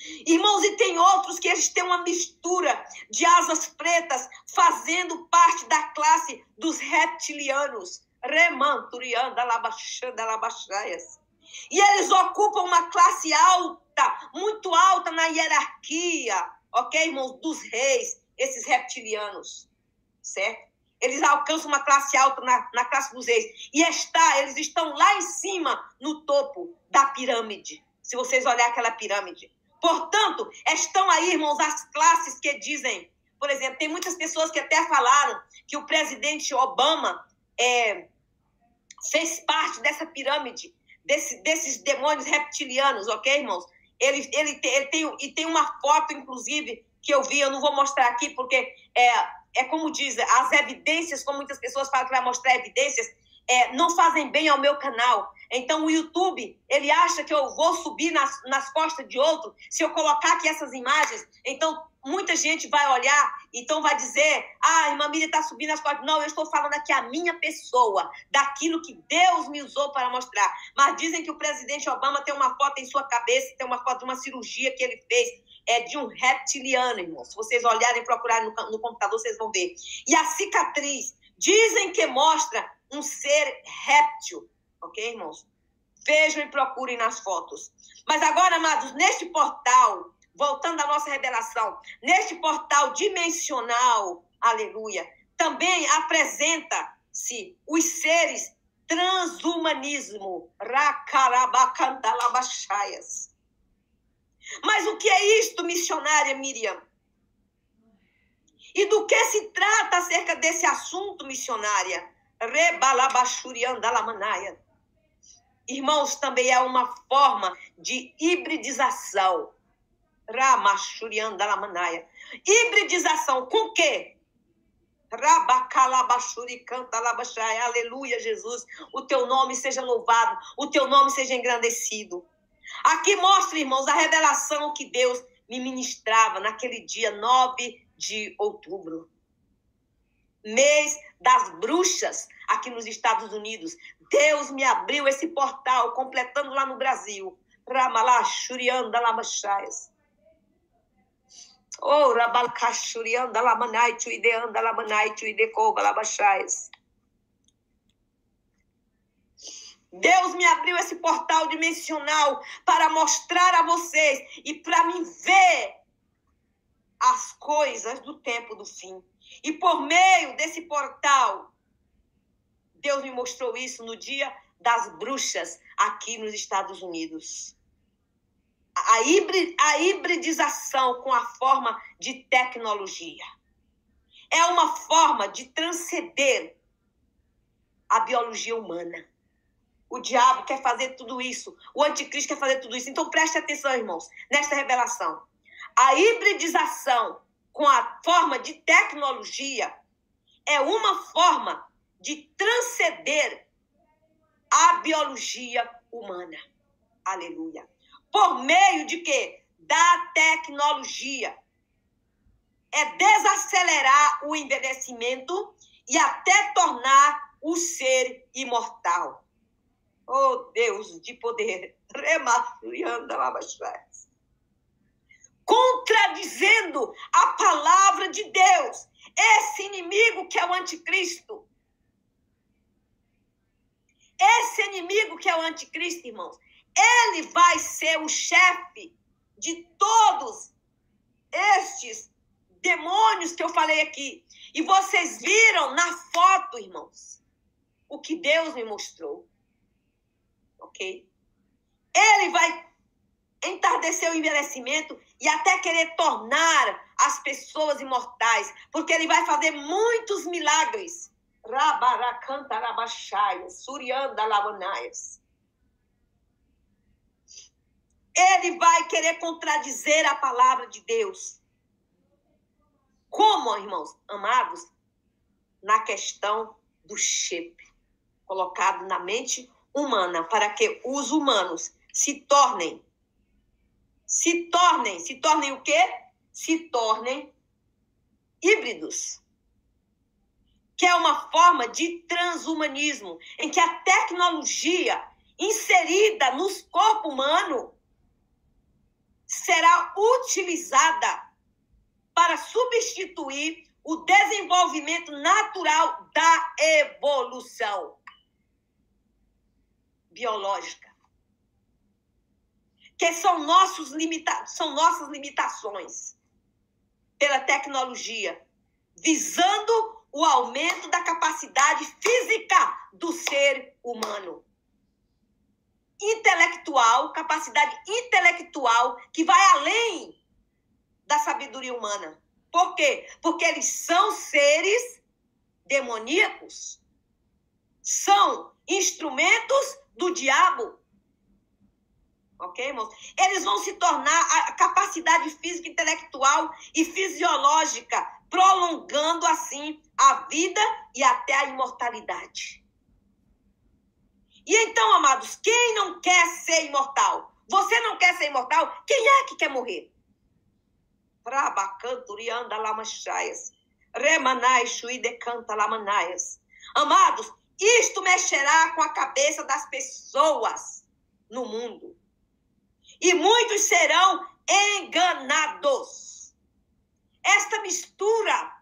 Irmãos, e tem outros que eles têm uma mistura de asas pretas, fazendo parte da classe dos reptilianos. Remanturianda, labaxanda, labaxaias. E eles ocupam uma classe alta, muito alta na hierarquia, ok, irmãos, dos reis, esses reptilianos, certo? Eles alcançam uma classe alta na, na classe dos reis. E está, eles estão lá em cima, no topo da pirâmide. Se vocês olharem aquela pirâmide. Portanto, estão aí, irmãos, as classes que dizem, por exemplo, tem muitas pessoas que até falaram que o presidente Obama é, fez parte dessa pirâmide, desse, desses demônios reptilianos, ok, irmãos? Ele, ele, tem, ele tem, e tem uma foto, inclusive, que eu vi, eu não vou mostrar aqui, porque é, é como diz, as evidências, como muitas pessoas falam que vai mostrar evidências, é, não fazem bem ao meu canal. Então, o YouTube, ele acha que eu vou subir nas, nas costas de outro, se eu colocar aqui essas imagens, então muita gente vai olhar, então vai dizer, ah, a irmã Miriam está subindo as costas. Não, eu estou falando aqui a minha pessoa, daquilo que Deus me usou para mostrar. Mas dizem que o presidente Obama tem uma foto em sua cabeça, tem uma foto de uma cirurgia que ele fez, é de um reptiliano, irmão. Se vocês olharem e procurarem no, no computador, vocês vão ver. E a cicatriz, dizem que mostra um ser réptil, ok, irmãos? Vejam e procurem nas fotos. Mas agora, amados, neste portal, voltando à nossa revelação, neste portal dimensional, aleluia, também apresenta-se os seres transhumanismo, racarabacandalabachaias. Mas o que é isto, missionária Miriam? E do que se trata acerca desse assunto, missionária? Rebalabachuriandalamanaya. Irmãos, também é uma forma de hibridização. Ramachuriandalamanaya. Hibridização com o quê? Rabacalabachuricandalabachaya. Aleluia, Jesus. O teu nome seja louvado, o teu nome seja engrandecido. Aqui mostra, irmãos, a revelação que Deus me ministrava naquele dia nove de outubro. Mês das bruxas aqui nos Estados Unidos. Deus me abriu esse portal, completando lá no Brasil. Ramalachuriandalabachaias. Oh, Rabalcachuriandalamanaitu ideandalamanaitu idecobalabachaias. Deus me abriu esse portal dimensional para mostrar a vocês e para mim ver as coisas do tempo do fim. E por meio desse portal, Deus me mostrou isso no dia das bruxas aqui nos Estados Unidos. A, hibrid, a hibridização com a forma de tecnologia é uma forma de transcender a biologia humana. O diabo quer fazer tudo isso. O anticristo quer fazer tudo isso. Então preste atenção, irmãos, nesta revelação. A hibridização com a forma de tecnologia é uma forma de transcender a biologia humana. Aleluia. Por meio de quê? Da tecnologia. É desacelerar o envelhecimento e até tornar o ser imortal. Oh, Deus de poder. Contradizendo a palavra de Deus. Esse inimigo que é o anticristo. Esse inimigo que é o anticristo, irmãos. Ele vai ser o chefe de todos estes demônios que eu falei aqui. E vocês viram na foto, irmãos, o que Deus me mostrou. Ok? Ele vai entardecer o envelhecimento e até querer tornar as pessoas imortais, porque ele vai fazer muitos milagres. Rabaracantarabachaias, suriandalamanaias. Ele vai querer contradizer a palavra de Deus. Como, irmãos, amados? Na questão do chip, colocado na mente humana, para que os humanos se tornem, se tornem, se tornem o quê? Se tornem híbridos. Que é uma forma de transhumanismo, em que a tecnologia inserida nos corpos humanos será utilizada para substituir o desenvolvimento natural da evolução biológica, que são, nossos limita- são nossas limitações pela tecnologia, visando o aumento da capacidade física do ser humano. Intelectual, capacidade intelectual que vai além da sabedoria humana. Por quê? Porque eles são seres demoníacos. São instrumentos do diabo. Ok, irmãos? Eles vão se tornar a capacidade física, intelectual e fisiológica, prolongando assim a vida e até a imortalidade. E então, amados, quem não quer ser imortal? Você não quer ser imortal? Quem é que quer morrer? Rabacanturianda lamachaias. Remanai chuidecanta lamanaias. Amados, isto mexerá com a cabeça das pessoas no mundo. E muitos serão enganados. Esta mistura,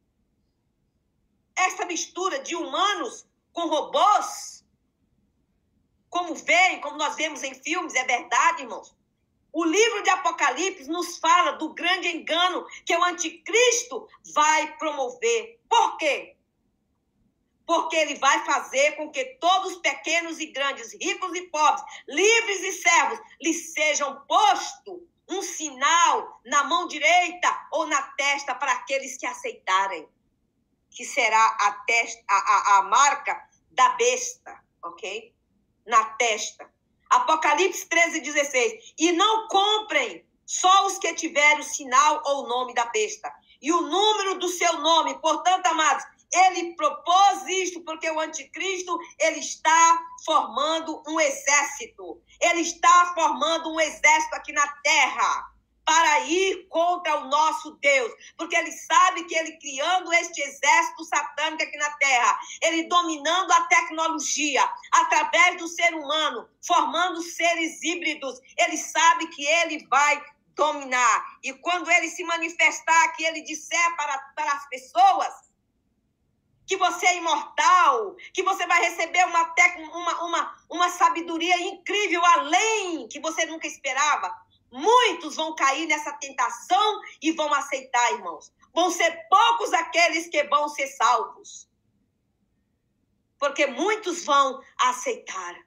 esta mistura de humanos com robôs, como vem, como nós vemos em filmes, é verdade, irmãos. O livro de Apocalipse nos fala do grande engano que o anticristo vai promover. Por quê? Porque ele vai fazer com que todos, pequenos e grandes, ricos e pobres, livres e servos, lhes sejam posto um sinal na mão direita ou na testa para aqueles que aceitarem, que será a, testa, a, a, a marca da besta, ok? Na testa. Apocalipse treze, dezesseis. E não comprem só os que tiverem o sinal ou o nome da besta e o número do seu nome. Portanto, amados, ele propôs isto porque o anticristo, ele está formando um exército. Ele está formando um exército aqui na terra para ir contra o nosso Deus. Porque ele sabe que ele criando este exército satânico aqui na terra, ele dominando a tecnologia através do ser humano, formando seres híbridos, ele sabe que ele vai dominar. E quando ele se manifestar, que ele disser para, para as pessoas que você é imortal, que você vai receber uma, tec... uma, uma, uma sabedoria incrível, além que você nunca esperava, muitos vão cair nessa tentação e vão aceitar, irmãos. Vão ser poucos aqueles que vão ser salvos. Porque muitos vão aceitar.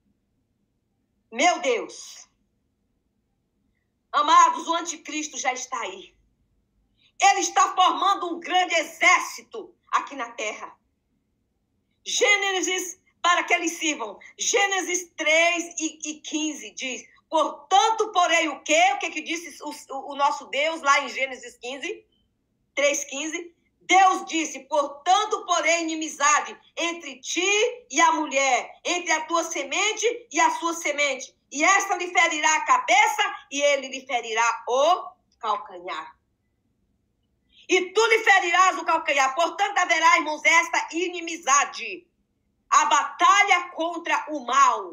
Meu Deus. Amados, o anticristo já está aí. Ele está formando um grande exército aqui na terra. Gênesis, para que eles sirvam. Gênesis três e quinze diz: portanto, porém, o quê? O que, que disse o, o nosso Deus lá em Gênesis quinze? três, quinze. Deus disse: portanto, porém, inimizade entre ti e a mulher, entre a tua semente e a sua semente. E esta lhe ferirá a cabeça e ele lhe ferirá o calcanhar. E tu lhe ferirás o calcanhar. Portanto, haverá, irmãos, esta inimizade. A batalha contra o mal.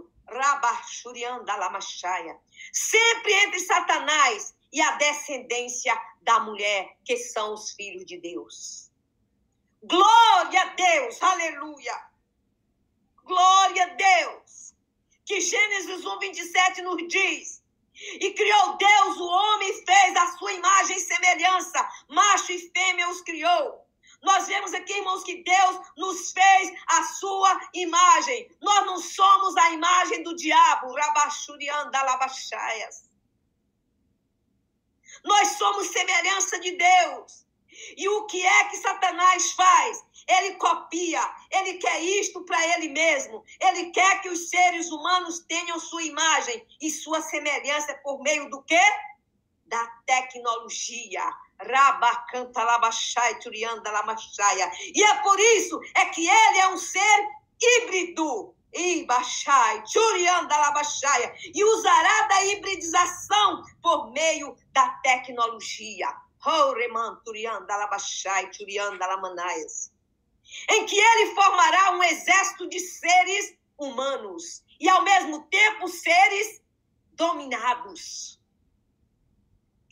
Sempre entre Satanás e a descendência da mulher, que são os filhos de Deus. Glória a Deus, aleluia. Glória a Deus. Que Gênesis um, vinte e sete nos diz: e criou Deus o homem e fez a sua imagem e semelhança, macho e fêmea os criou. Nós vemos aqui, irmãos, que Deus nos fez a sua imagem. Nós não somos a imagem do diabo. Nós somos semelhança de Deus. E o que é que Satanás faz? Ele copia, ele quer isto para ele mesmo. Ele quer que os seres humanos tenham sua imagem e sua semelhança por meio do quê? Da tecnologia. Rabacanta labachai, turianda lamachaia. E é por isso é que ele é um ser híbrido. E baixai, turianda labachaia. E usará da hibridização por meio da tecnologia. Em que ele formará um exército de seres humanos e, ao mesmo tempo, seres dominados.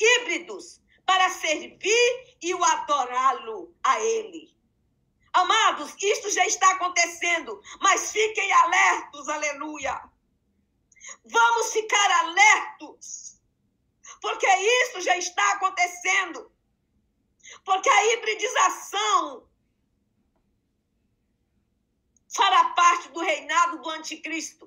híbridos para servir e o adorá-lo a ele. Amados, isto já está acontecendo, mas fiquem alertos, aleluia. Vamos ficar alertos, porque isso já está acontecendo. Porque a hibridização fará parte do reinado do anticristo.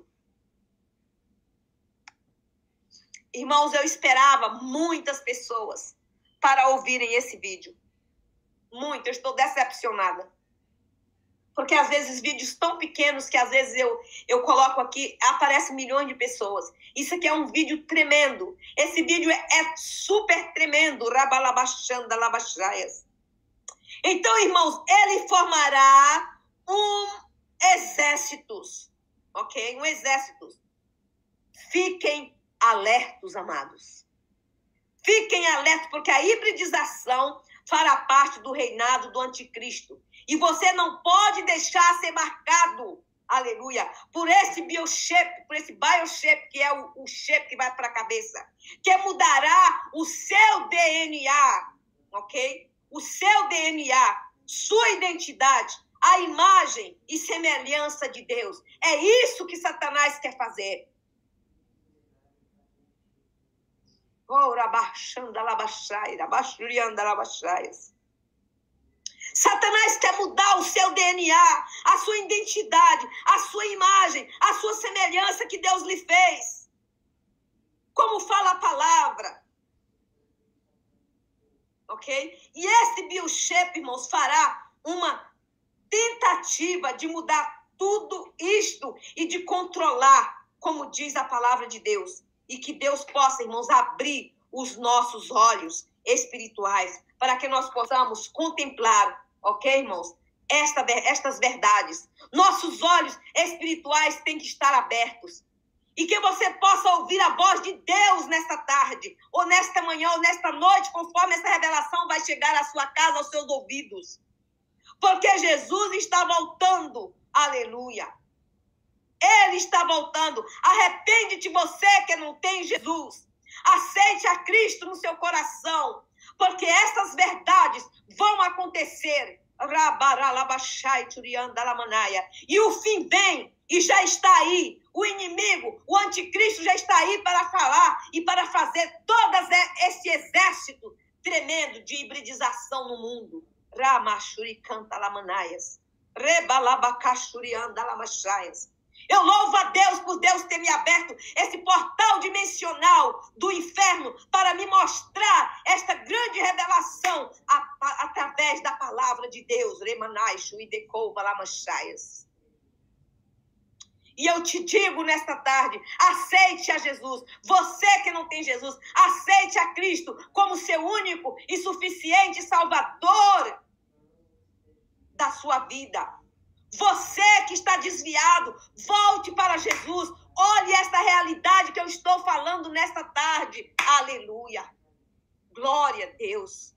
Irmãos, eu esperava muitas pessoas para ouvirem esse vídeo. Muito, eu estou decepcionada. Porque às vezes vídeos tão pequenos que às vezes eu, eu coloco aqui, aparecem milhões de pessoas. Isso aqui é um vídeo tremendo. Esse vídeo é, é super tremendo. Rabalabachanda labachaias. Então, irmãos, ele formará um exército. Ok? Um exército. Fiquem alertos, amados. Fiquem alertos, porque a hibridização fará parte do reinado do anticristo. E você não pode deixar ser marcado, aleluia, por esse bioshape, por esse bioshape, que é o, o shape que vai para a cabeça, que mudará o seu D N A, ok? O seu D N A, sua identidade, a imagem e semelhança de Deus. É isso que Satanás quer fazer. Satanás quer mudar o seu D N A, a sua identidade, a sua imagem, a sua semelhança que Deus lhe fez. Como fala a palavra. Ok? E esse bioshape, irmãos, fará uma tentativa de mudar tudo isto e de controlar, como diz a palavra de Deus. E que Deus possa, irmãos, abrir os nossos olhos espirituais para que nós possamos contemplar, ok, irmãos, esta, estas verdades. Nossos olhos espirituais têm que estar abertos. E que você possa ouvir a voz de Deus nesta tarde, ou nesta manhã, ou nesta noite, conforme essa revelação vai chegar à sua casa, aos seus ouvidos. Porque Jesus está voltando. Aleluia. Ele está voltando. Arrepende-te você que não tem Jesus. Aceite a Cristo no seu coração. Porque essas verdades vão acontecer. E o fim vem e já está aí. O inimigo, o anticristo já está aí para falar e para fazer todo esse exército tremendo de hibridização no mundo. Ramachuricantalamanaias. Rebalabacachuriandalamachaias. Eu louvo a Deus por Deus ter me aberto esse portal dimensional do inferno para me mostrar esta grande revelação a, a, através da palavra de Deus. E eu te digo nesta tarde, aceite a Jesus. Você que não tem Jesus, aceite a Cristo como seu único e suficiente Salvador da sua vida. Você que está desviado, volte para Jesus. Olhe esta realidade que eu estou falando nesta tarde. Aleluia. Glória a Deus.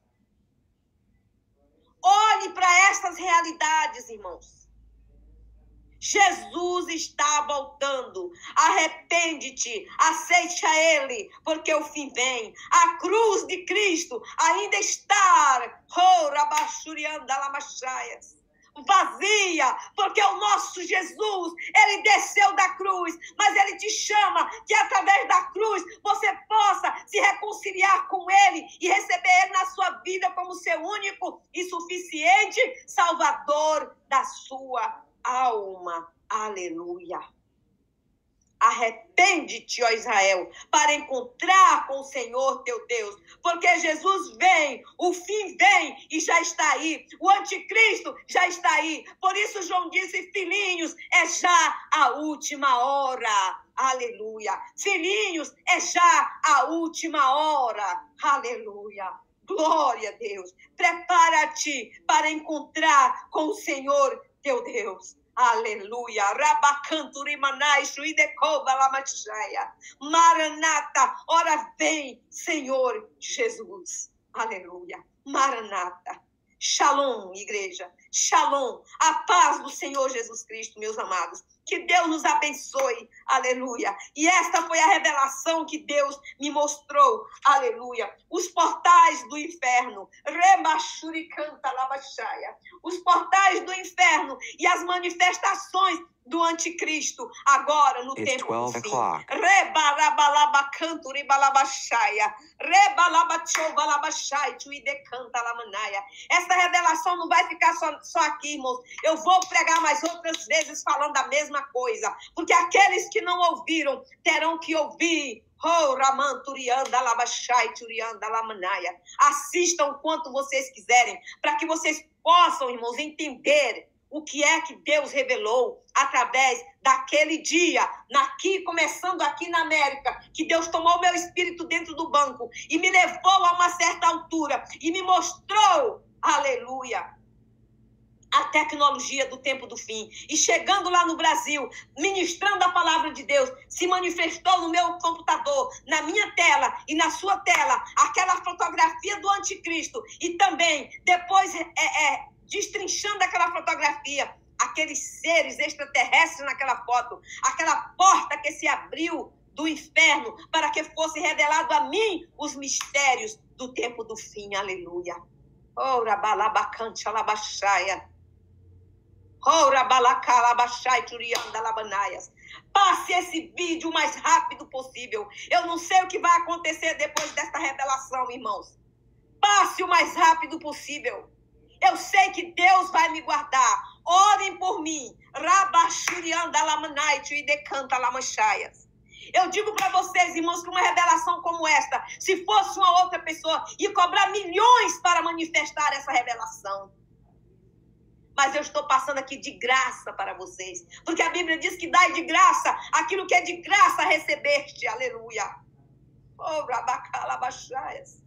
Olhe para estas realidades, irmãos. Jesus está voltando. Arrepende-te, aceite a Ele, porque o fim vem. A cruz de Cristo ainda está. Oh, rabachuriandalamaxaias. Vazia, porque o nosso Jesus, ele desceu da cruz, mas ele te chama que através da cruz você possa se reconciliar com ele e receber ele na sua vida como seu único e suficiente Salvador da sua alma. Aleluia. Arrepende-te, ó Israel, para encontrar com o Senhor teu Deus, porque Jesus vem, o fim vem e já está aí, o anticristo já está aí. Por isso João disse, filhinhos, é já a última hora. Aleluia. Filhinhos, é já a última hora. Aleluia. Glória a Deus. Prepara-te para encontrar com o Senhor teu Deus. Aleluia. Rabacanturimanai, Shuidekova Lamachaya. Maranata. Ora vem, Senhor Jesus. Aleluia. Maranata. Shalom, igreja. Shalom, a paz do Senhor Jesus Cristo, meus amados. Que Deus nos abençoe, aleluia. E esta foi a revelação que Deus me mostrou, aleluia. Os portais do inferno, Remachuricanta Labaxaia, os portais do inferno e as manifestações do anticristo, agora no It's tempo do fim. twelve o'clock. Rebarabalabacanto ribalabashaya, rebalabachoubalabashai, tuidecanta lamanaia. Essa revelação não vai ficar só, só aqui, irmãos. Eu vou pregar mais outras vezes falando a mesma coisa, porque aqueles que não ouviram terão que ouvir. Oh, Raman, Turianda, Labashai, Turianda, Lamanaia. Assistam quanto vocês quiserem, para que vocês possam, irmãos, entender o que é que Deus revelou através daquele dia, aqui, começando aqui na América, que Deus tomou meu espírito dentro do banco e me levou a uma certa altura e me mostrou, aleluia, a tecnologia do tempo do fim. E chegando lá no Brasil, ministrando a palavra de Deus, se manifestou no meu computador, na minha tela e na sua tela, aquela fotografia do anticristo. E também, depois, é, é, destrinchando aquela fotografia, aqueles seres extraterrestres naquela foto, aquela porta que se abriu do inferno para que fosse revelado a mim os mistérios do tempo do fim. Aleluia. Ora balabacante alabaxaia. Ora balacalabaxai turianda labanaias. Passe esse vídeo o mais rápido possível. Eu não sei o que vai acontecer depois desta revelação, irmãos. Passe o mais rápido possível. Eu sei que Deus vai me guardar. Orem por mim. Rabachurianda lamanait e decanta lamanchaias. Eu digo para vocês, irmãos, que uma revelação como esta, se fosse uma outra pessoa, ia cobrar milhões para manifestar essa revelação. Mas eu estou passando aqui de graça para vocês. Porque a Bíblia diz que dai de graça aquilo que é de graça recebeste. Aleluia. Oh, rabacalabachaias.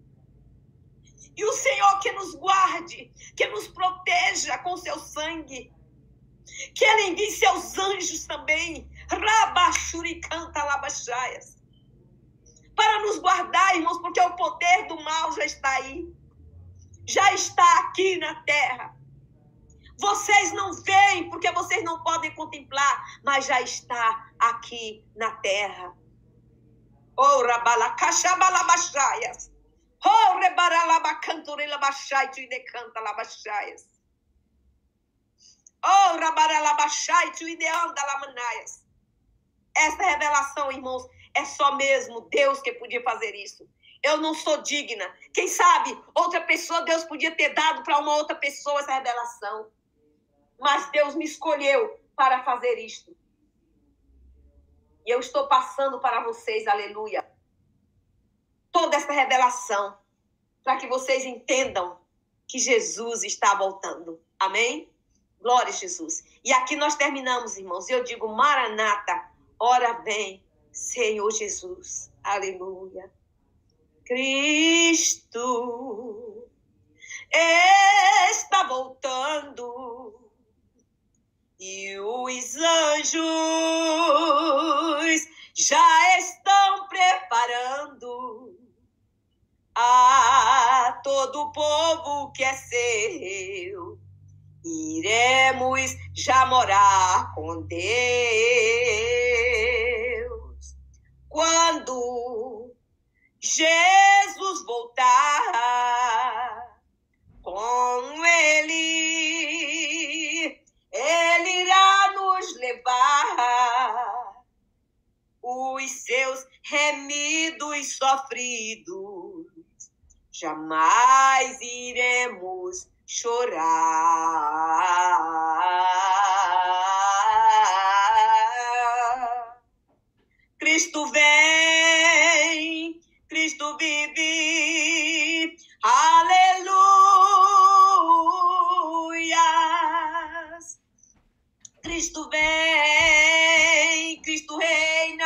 E o Senhor que nos guarde, que nos proteja com seu sangue. Que Ele envie seus anjos também. Rabachuricanta labachaias. Para nos guardar, irmãos, porque o poder do mal já está aí. Já está aqui na terra. Vocês não veem, porque vocês não podem contemplar, mas já está aqui na terra. Oh, rabalacachabalabaxaias. Oh, rebaralabacanturilabachai, tuidecanta labachaias. Oh, rabaralabachai, tuideanda lamanaias. Essa revelação, irmãos, é só mesmo Deus que podia fazer isso. Eu não sou digna. Quem sabe outra pessoa, Deus podia ter dado para uma outra pessoa essa revelação. Mas Deus me escolheu para fazer isto. E eu estou passando para vocês, aleluia, toda essa revelação, para que vocês entendam que Jesus está voltando. Amém? Glória a Jesus. E aqui nós terminamos, irmãos. Eu digo, Maranata, ora vem, Senhor Jesus. Aleluia. Cristo está voltando. E os anjos já estão preparando a todo o povo que é seu. Iremos já morar com Deus. Quando Jesus voltar com Ele, Ele irá nos levar os seus remidos sofridos. Jamais iremos chorar. Cristo vem, Cristo vive, aleluias. Cristo vem, Cristo reina,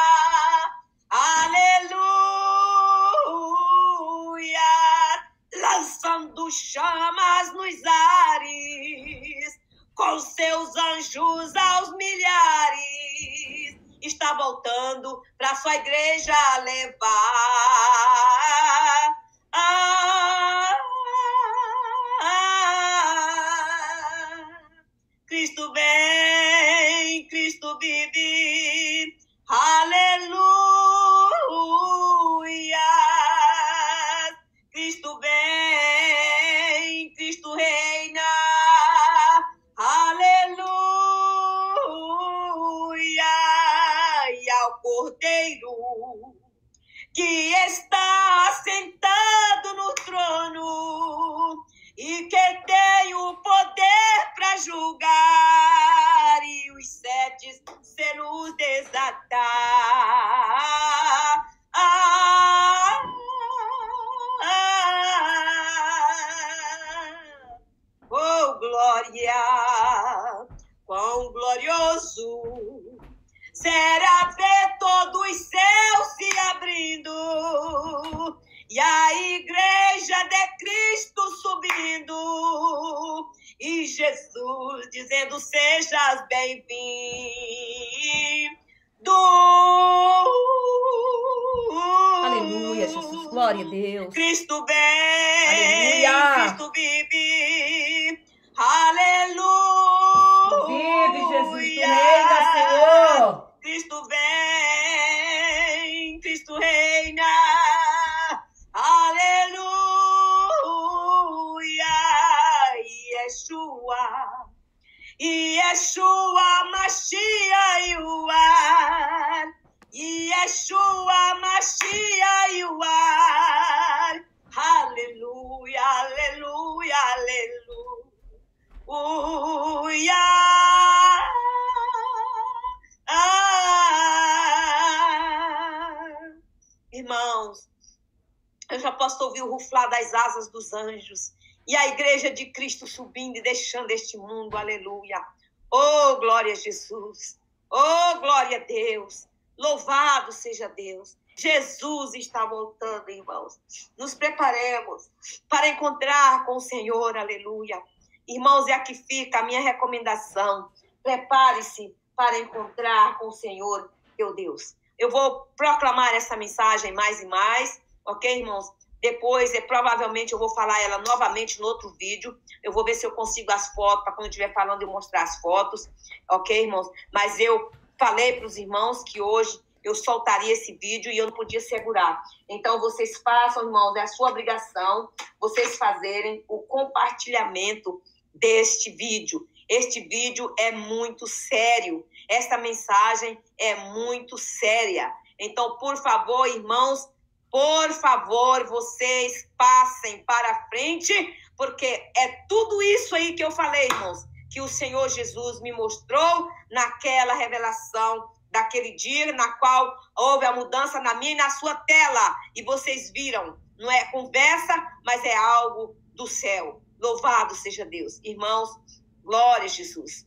aleluia, lançando chamas nos ares, com seus anjos aos milhares, está voltando para sua igreja levar a Cristo vem, Cristo vive, aleluia. Cristo vem, Cristo reina, aleluia. E ao Cordeiro que está sentado no trono e que tem o poder para julgar e os sete selos desatar. Ah, ah, oh, glória, quão glorioso será ver todos os céus se abrindo e a igreja de Cristo subindo e Jesus dizendo: sejas bem-vindo. Aleluia, Jesus, glória a Deus. Cristo vem, aleluia. Cristo vive, aleluia. Tu vive, Jesus, tu reina, Senhor. Cristo vem, Cristo reina, aleluia. E Yeshua, e Yeshua Mashiach, e Yeshua Mashiach, aleluia, aleluia, aleluia. Ah, irmãos, eu já posso ouvir o ruflar das asas dos anjos e a igreja de Cristo subindo e deixando este mundo, aleluia. Oh, glória a Jesus, oh, glória a Deus, louvado seja Deus. Jesus está voltando, irmãos. Nos preparemos para encontrar com o Senhor, aleluia. Irmãos, e aqui fica a minha recomendação. Prepare-se para encontrar com o Senhor, teu Deus. Eu vou proclamar essa mensagem mais e mais, ok, irmãos? Depois, é, provavelmente, eu vou falar ela novamente no outro vídeo. Eu vou ver se eu consigo as fotos, para quando eu estiver falando eu mostrar as fotos, ok, irmãos? Mas eu falei para os irmãos que hoje eu soltaria esse vídeo e eu não podia segurar. Então, vocês façam, irmãos, é a sua obrigação, vocês fazerem o compartilhamento deste vídeo. Este vídeo é muito sério. Esta mensagem é muito séria. Então, por favor, irmãos, por favor, vocês passem para frente, porque é tudo isso aí que eu falei, irmãos, que o Senhor Jesus me mostrou naquela revelação daquele dia, na qual houve a mudança na minha e na sua tela. E vocês viram, não é conversa, mas é algo do céu. Louvado seja Deus. Irmãos, glória a Jesus.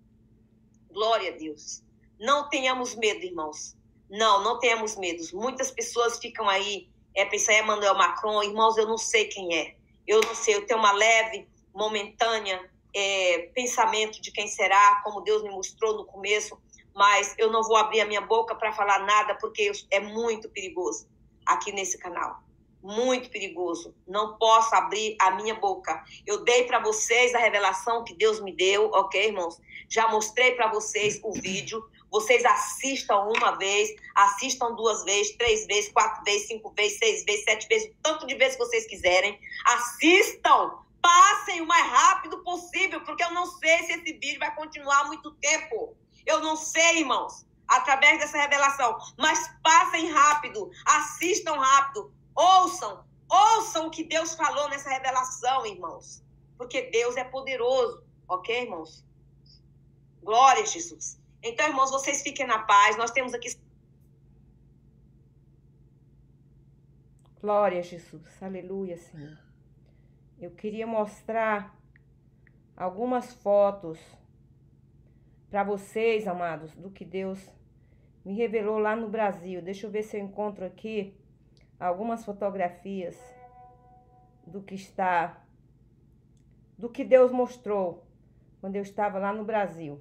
Glória a Deus. Não tenhamos medo, irmãos. Não, não tenhamos medo. Muitas pessoas ficam aí, é, pensando, é Emmanuel Macron. Irmãos, eu não sei quem é. Eu não sei, eu tenho uma leve, momentânea é, pensamento de quem será, como Deus me mostrou no começo, mas eu não vou abrir a minha boca para falar nada, porque é muito perigoso aqui nesse canal. Muito perigoso. Não posso abrir a minha boca. Eu dei para vocês a revelação que Deus me deu, ok, irmãos? Já mostrei para vocês o vídeo. Vocês assistam uma vez, assistam duas vezes, três vezes, quatro vezes, cinco vezes, seis vezes, sete vezes, tanto de vezes que vocês quiserem. Assistam, passem o mais rápido possível, porque eu não sei se esse vídeo vai continuar muito tempo. Eu não sei, irmãos, através dessa revelação. Mas passem rápido, assistam rápido, ouçam, ouçam o que Deus falou nessa revelação, irmãos. Porque Deus é poderoso, ok, irmãos? Glória a Jesus. Então, irmãos, vocês fiquem na paz. Nós temos aqui... Glória a Jesus. Aleluia, Senhor. Eu queria mostrar algumas fotos para vocês, amados, do que Deus me revelou lá no Brasil. Deixa eu ver se eu encontro aqui algumas fotografias do que está, do que Deus mostrou quando eu estava lá no Brasil.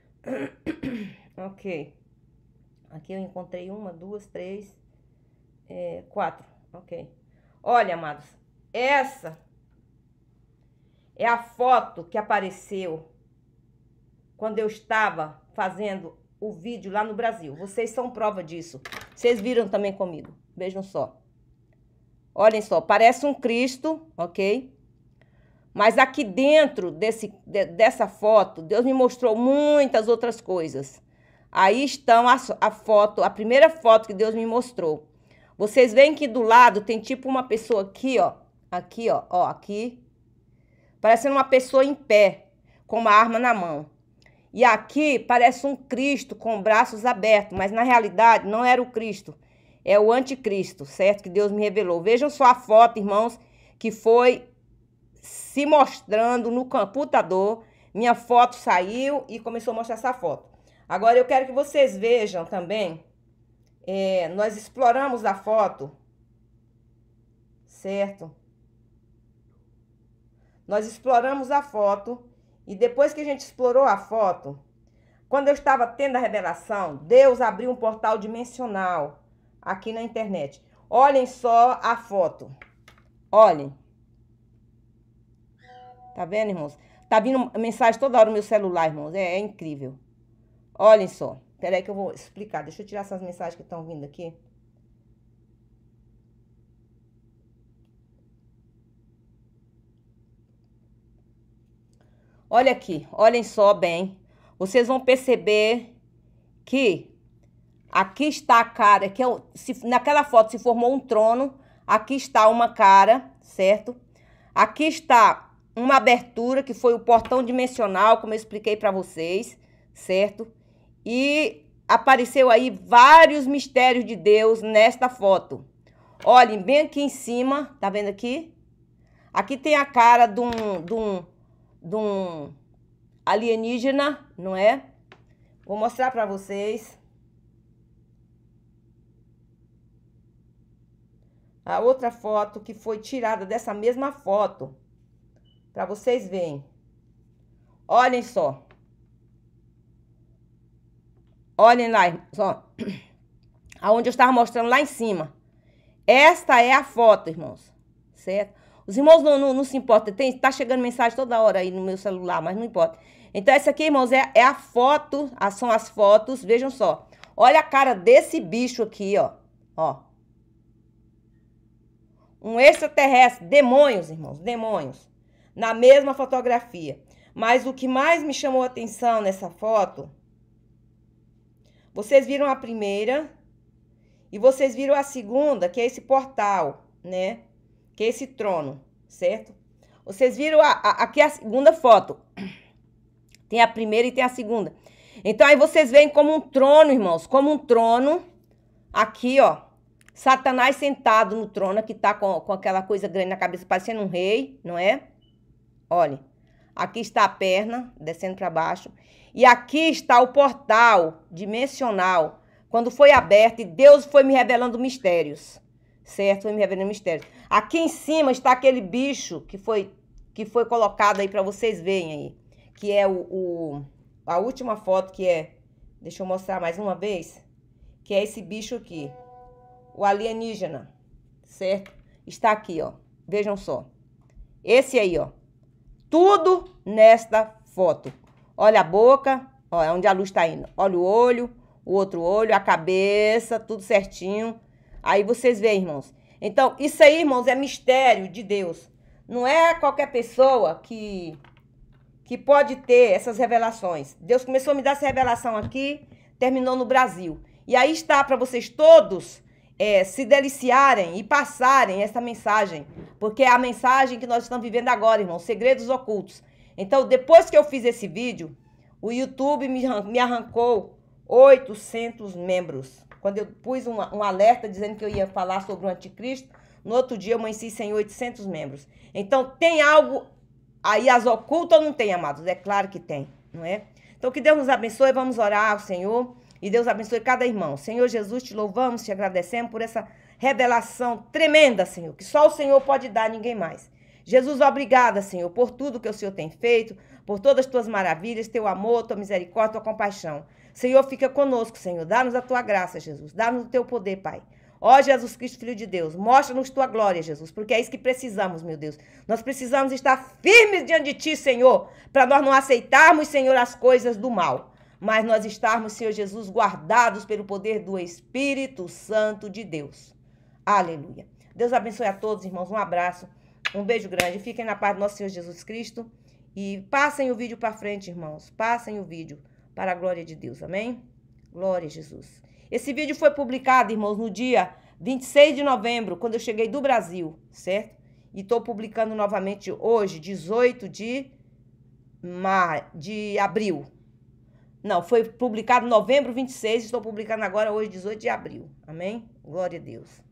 Ok. Aqui eu encontrei uma, duas, três, é, quatro. Ok. Olha, amados, essa é a foto que apareceu quando eu estava fazendo o vídeo lá no Brasil. Vocês são prova disso. Vocês viram também comigo. Vejam só. Olhem só, parece um Cristo, ok? Mas aqui dentro desse, de, dessa foto, Deus me mostrou muitas outras coisas. Aí estão a, a foto, a primeira foto que Deus me mostrou. Vocês veem que do lado tem tipo uma pessoa aqui, ó. Aqui, ó, ó, aqui. Parecendo uma pessoa em pé, com uma arma na mão. E aqui parece um Cristo com braços abertos, mas na realidade não era o Cristo. É o anticristo, certo? Que Deus me revelou. Vejam só a foto, irmãos, que foi se mostrando no computador. Minha foto saiu e começou a mostrar essa foto. Agora eu quero que vocês vejam também. É, nós exploramos a foto, certo? Nós exploramos a foto. E depois que a gente explorou a foto, quando eu estava tendo a revelação, Deus abriu um portal dimensional aqui na internet. Olhem só a foto. Olhem. Tá vendo, irmãos? Tá vindo mensagem toda hora no meu celular, irmãos. É, é incrível. Olhem só. Espera aí que eu vou explicar. Deixa eu tirar essas mensagens que estão vindo aqui. Olha aqui. Olhem só bem. Vocês vão perceber que aqui está a cara, que eu, se, naquela foto se formou um trono. Aqui está uma cara, certo? Aqui está uma abertura, que foi o portão dimensional, como eu expliquei para vocês, certo? E apareceu aí vários mistérios de Deus nesta foto. Olhem, bem aqui em cima, tá vendo aqui? Aqui tem a cara de um, de um, de um alienígena, não é? Vou mostrar para vocês. A outra foto que foi tirada dessa mesma foto. Para vocês verem. Olhem só. Olhem lá, só. Aonde eu estava mostrando lá em cima. Esta é a foto, irmãos. Certo? Os irmãos não, não, não se importam. Tem, tá chegando mensagem toda hora aí no meu celular, mas não importa. Então, essa aqui, irmãos, é, é a foto. São as fotos. Vejam só. Olha a cara desse bicho aqui, ó. Ó. Um extraterrestre. Demônios, irmãos. Demônios. Na mesma fotografia. Mas o que mais me chamou a atenção nessa foto, vocês viram a primeira e vocês viram a segunda, que é esse portal, né? Que é esse trono, certo? Vocês viram a, a, aqui a segunda foto. Tem a primeira e tem a segunda. Então aí vocês veem como um trono, irmãos, como um trono. Aqui, ó, Satanás sentado no trono, aqui tá com, com aquela coisa grande na cabeça, parecendo um rei, não é? Olha, aqui está a perna, descendo para baixo. E aqui está o portal dimensional, quando foi aberto e Deus foi me revelando mistérios. Certo? Foi me revelando mistérios. Aqui em cima está aquele bicho que foi, que foi colocado aí para vocês verem aí. Que é o, o, a última foto que é... Deixa eu mostrar mais uma vez. Que é esse bicho aqui. O alienígena. Certo? Está aqui, ó. Vejam só. Esse aí, ó. Tudo nesta foto. Olha a boca, ó, é onde a luz tá indo. Olha o olho, o outro olho, a cabeça, tudo certinho. Aí vocês veem, irmãos. Então, isso aí, irmãos, é mistério de Deus. Não é qualquer pessoa que, que pode ter essas revelações. Deus começou a me dar essa revelação aqui, terminou no Brasil. E aí está para vocês todos é, se deliciarem e passarem essa mensagem. Porque é a mensagem que nós estamos vivendo agora, irmãos. Segredos ocultos. Então, depois que eu fiz esse vídeo, o YouTube me, me arrancou oitocentos membros. Quando eu pus um, um alerta dizendo que eu ia falar sobre o anticristo, no outro dia eu amanheci sem oitocentos membros. Então, tem algo aí as ocultas ou não tem, amados? É claro que tem, não é? Então, que Deus nos abençoe, vamos orar ao Senhor. E Deus abençoe cada irmão. Senhor Jesus, te louvamos, te agradecemos por essa revelação tremenda, Senhor, que só o Senhor pode dar, ninguém mais. Jesus, obrigada, Senhor, por tudo que o Senhor tem feito, por todas as tuas maravilhas, teu amor, tua misericórdia, tua compaixão. Senhor, fica conosco, Senhor. Dá-nos a tua graça, Jesus. Dá-nos o teu poder, Pai. Ó Jesus Cristo, Filho de Deus, mostra-nos tua glória, Jesus, porque é isso que precisamos, meu Deus. Nós precisamos estar firmes diante de ti, Senhor, para nós não aceitarmos, Senhor, as coisas do mal, mas nós estarmos, Senhor Jesus, guardados pelo poder do Espírito Santo de Deus. Aleluia. Deus abençoe a todos, irmãos. Um abraço, um beijo grande. Fiquem na paz do nosso Senhor Jesus Cristo e passem o vídeo para frente, irmãos. Passem o vídeo para a glória de Deus. Amém? Glória a Jesus. Esse vídeo foi publicado, irmãos, no dia vinte e seis de novembro, quando eu cheguei do Brasil, certo? E estou publicando novamente hoje, dezoito de, mar... de abril. Não, foi publicado em novembro vinte e seis, estou publicando agora hoje, dezoito de abril. Amém? Glória a Deus.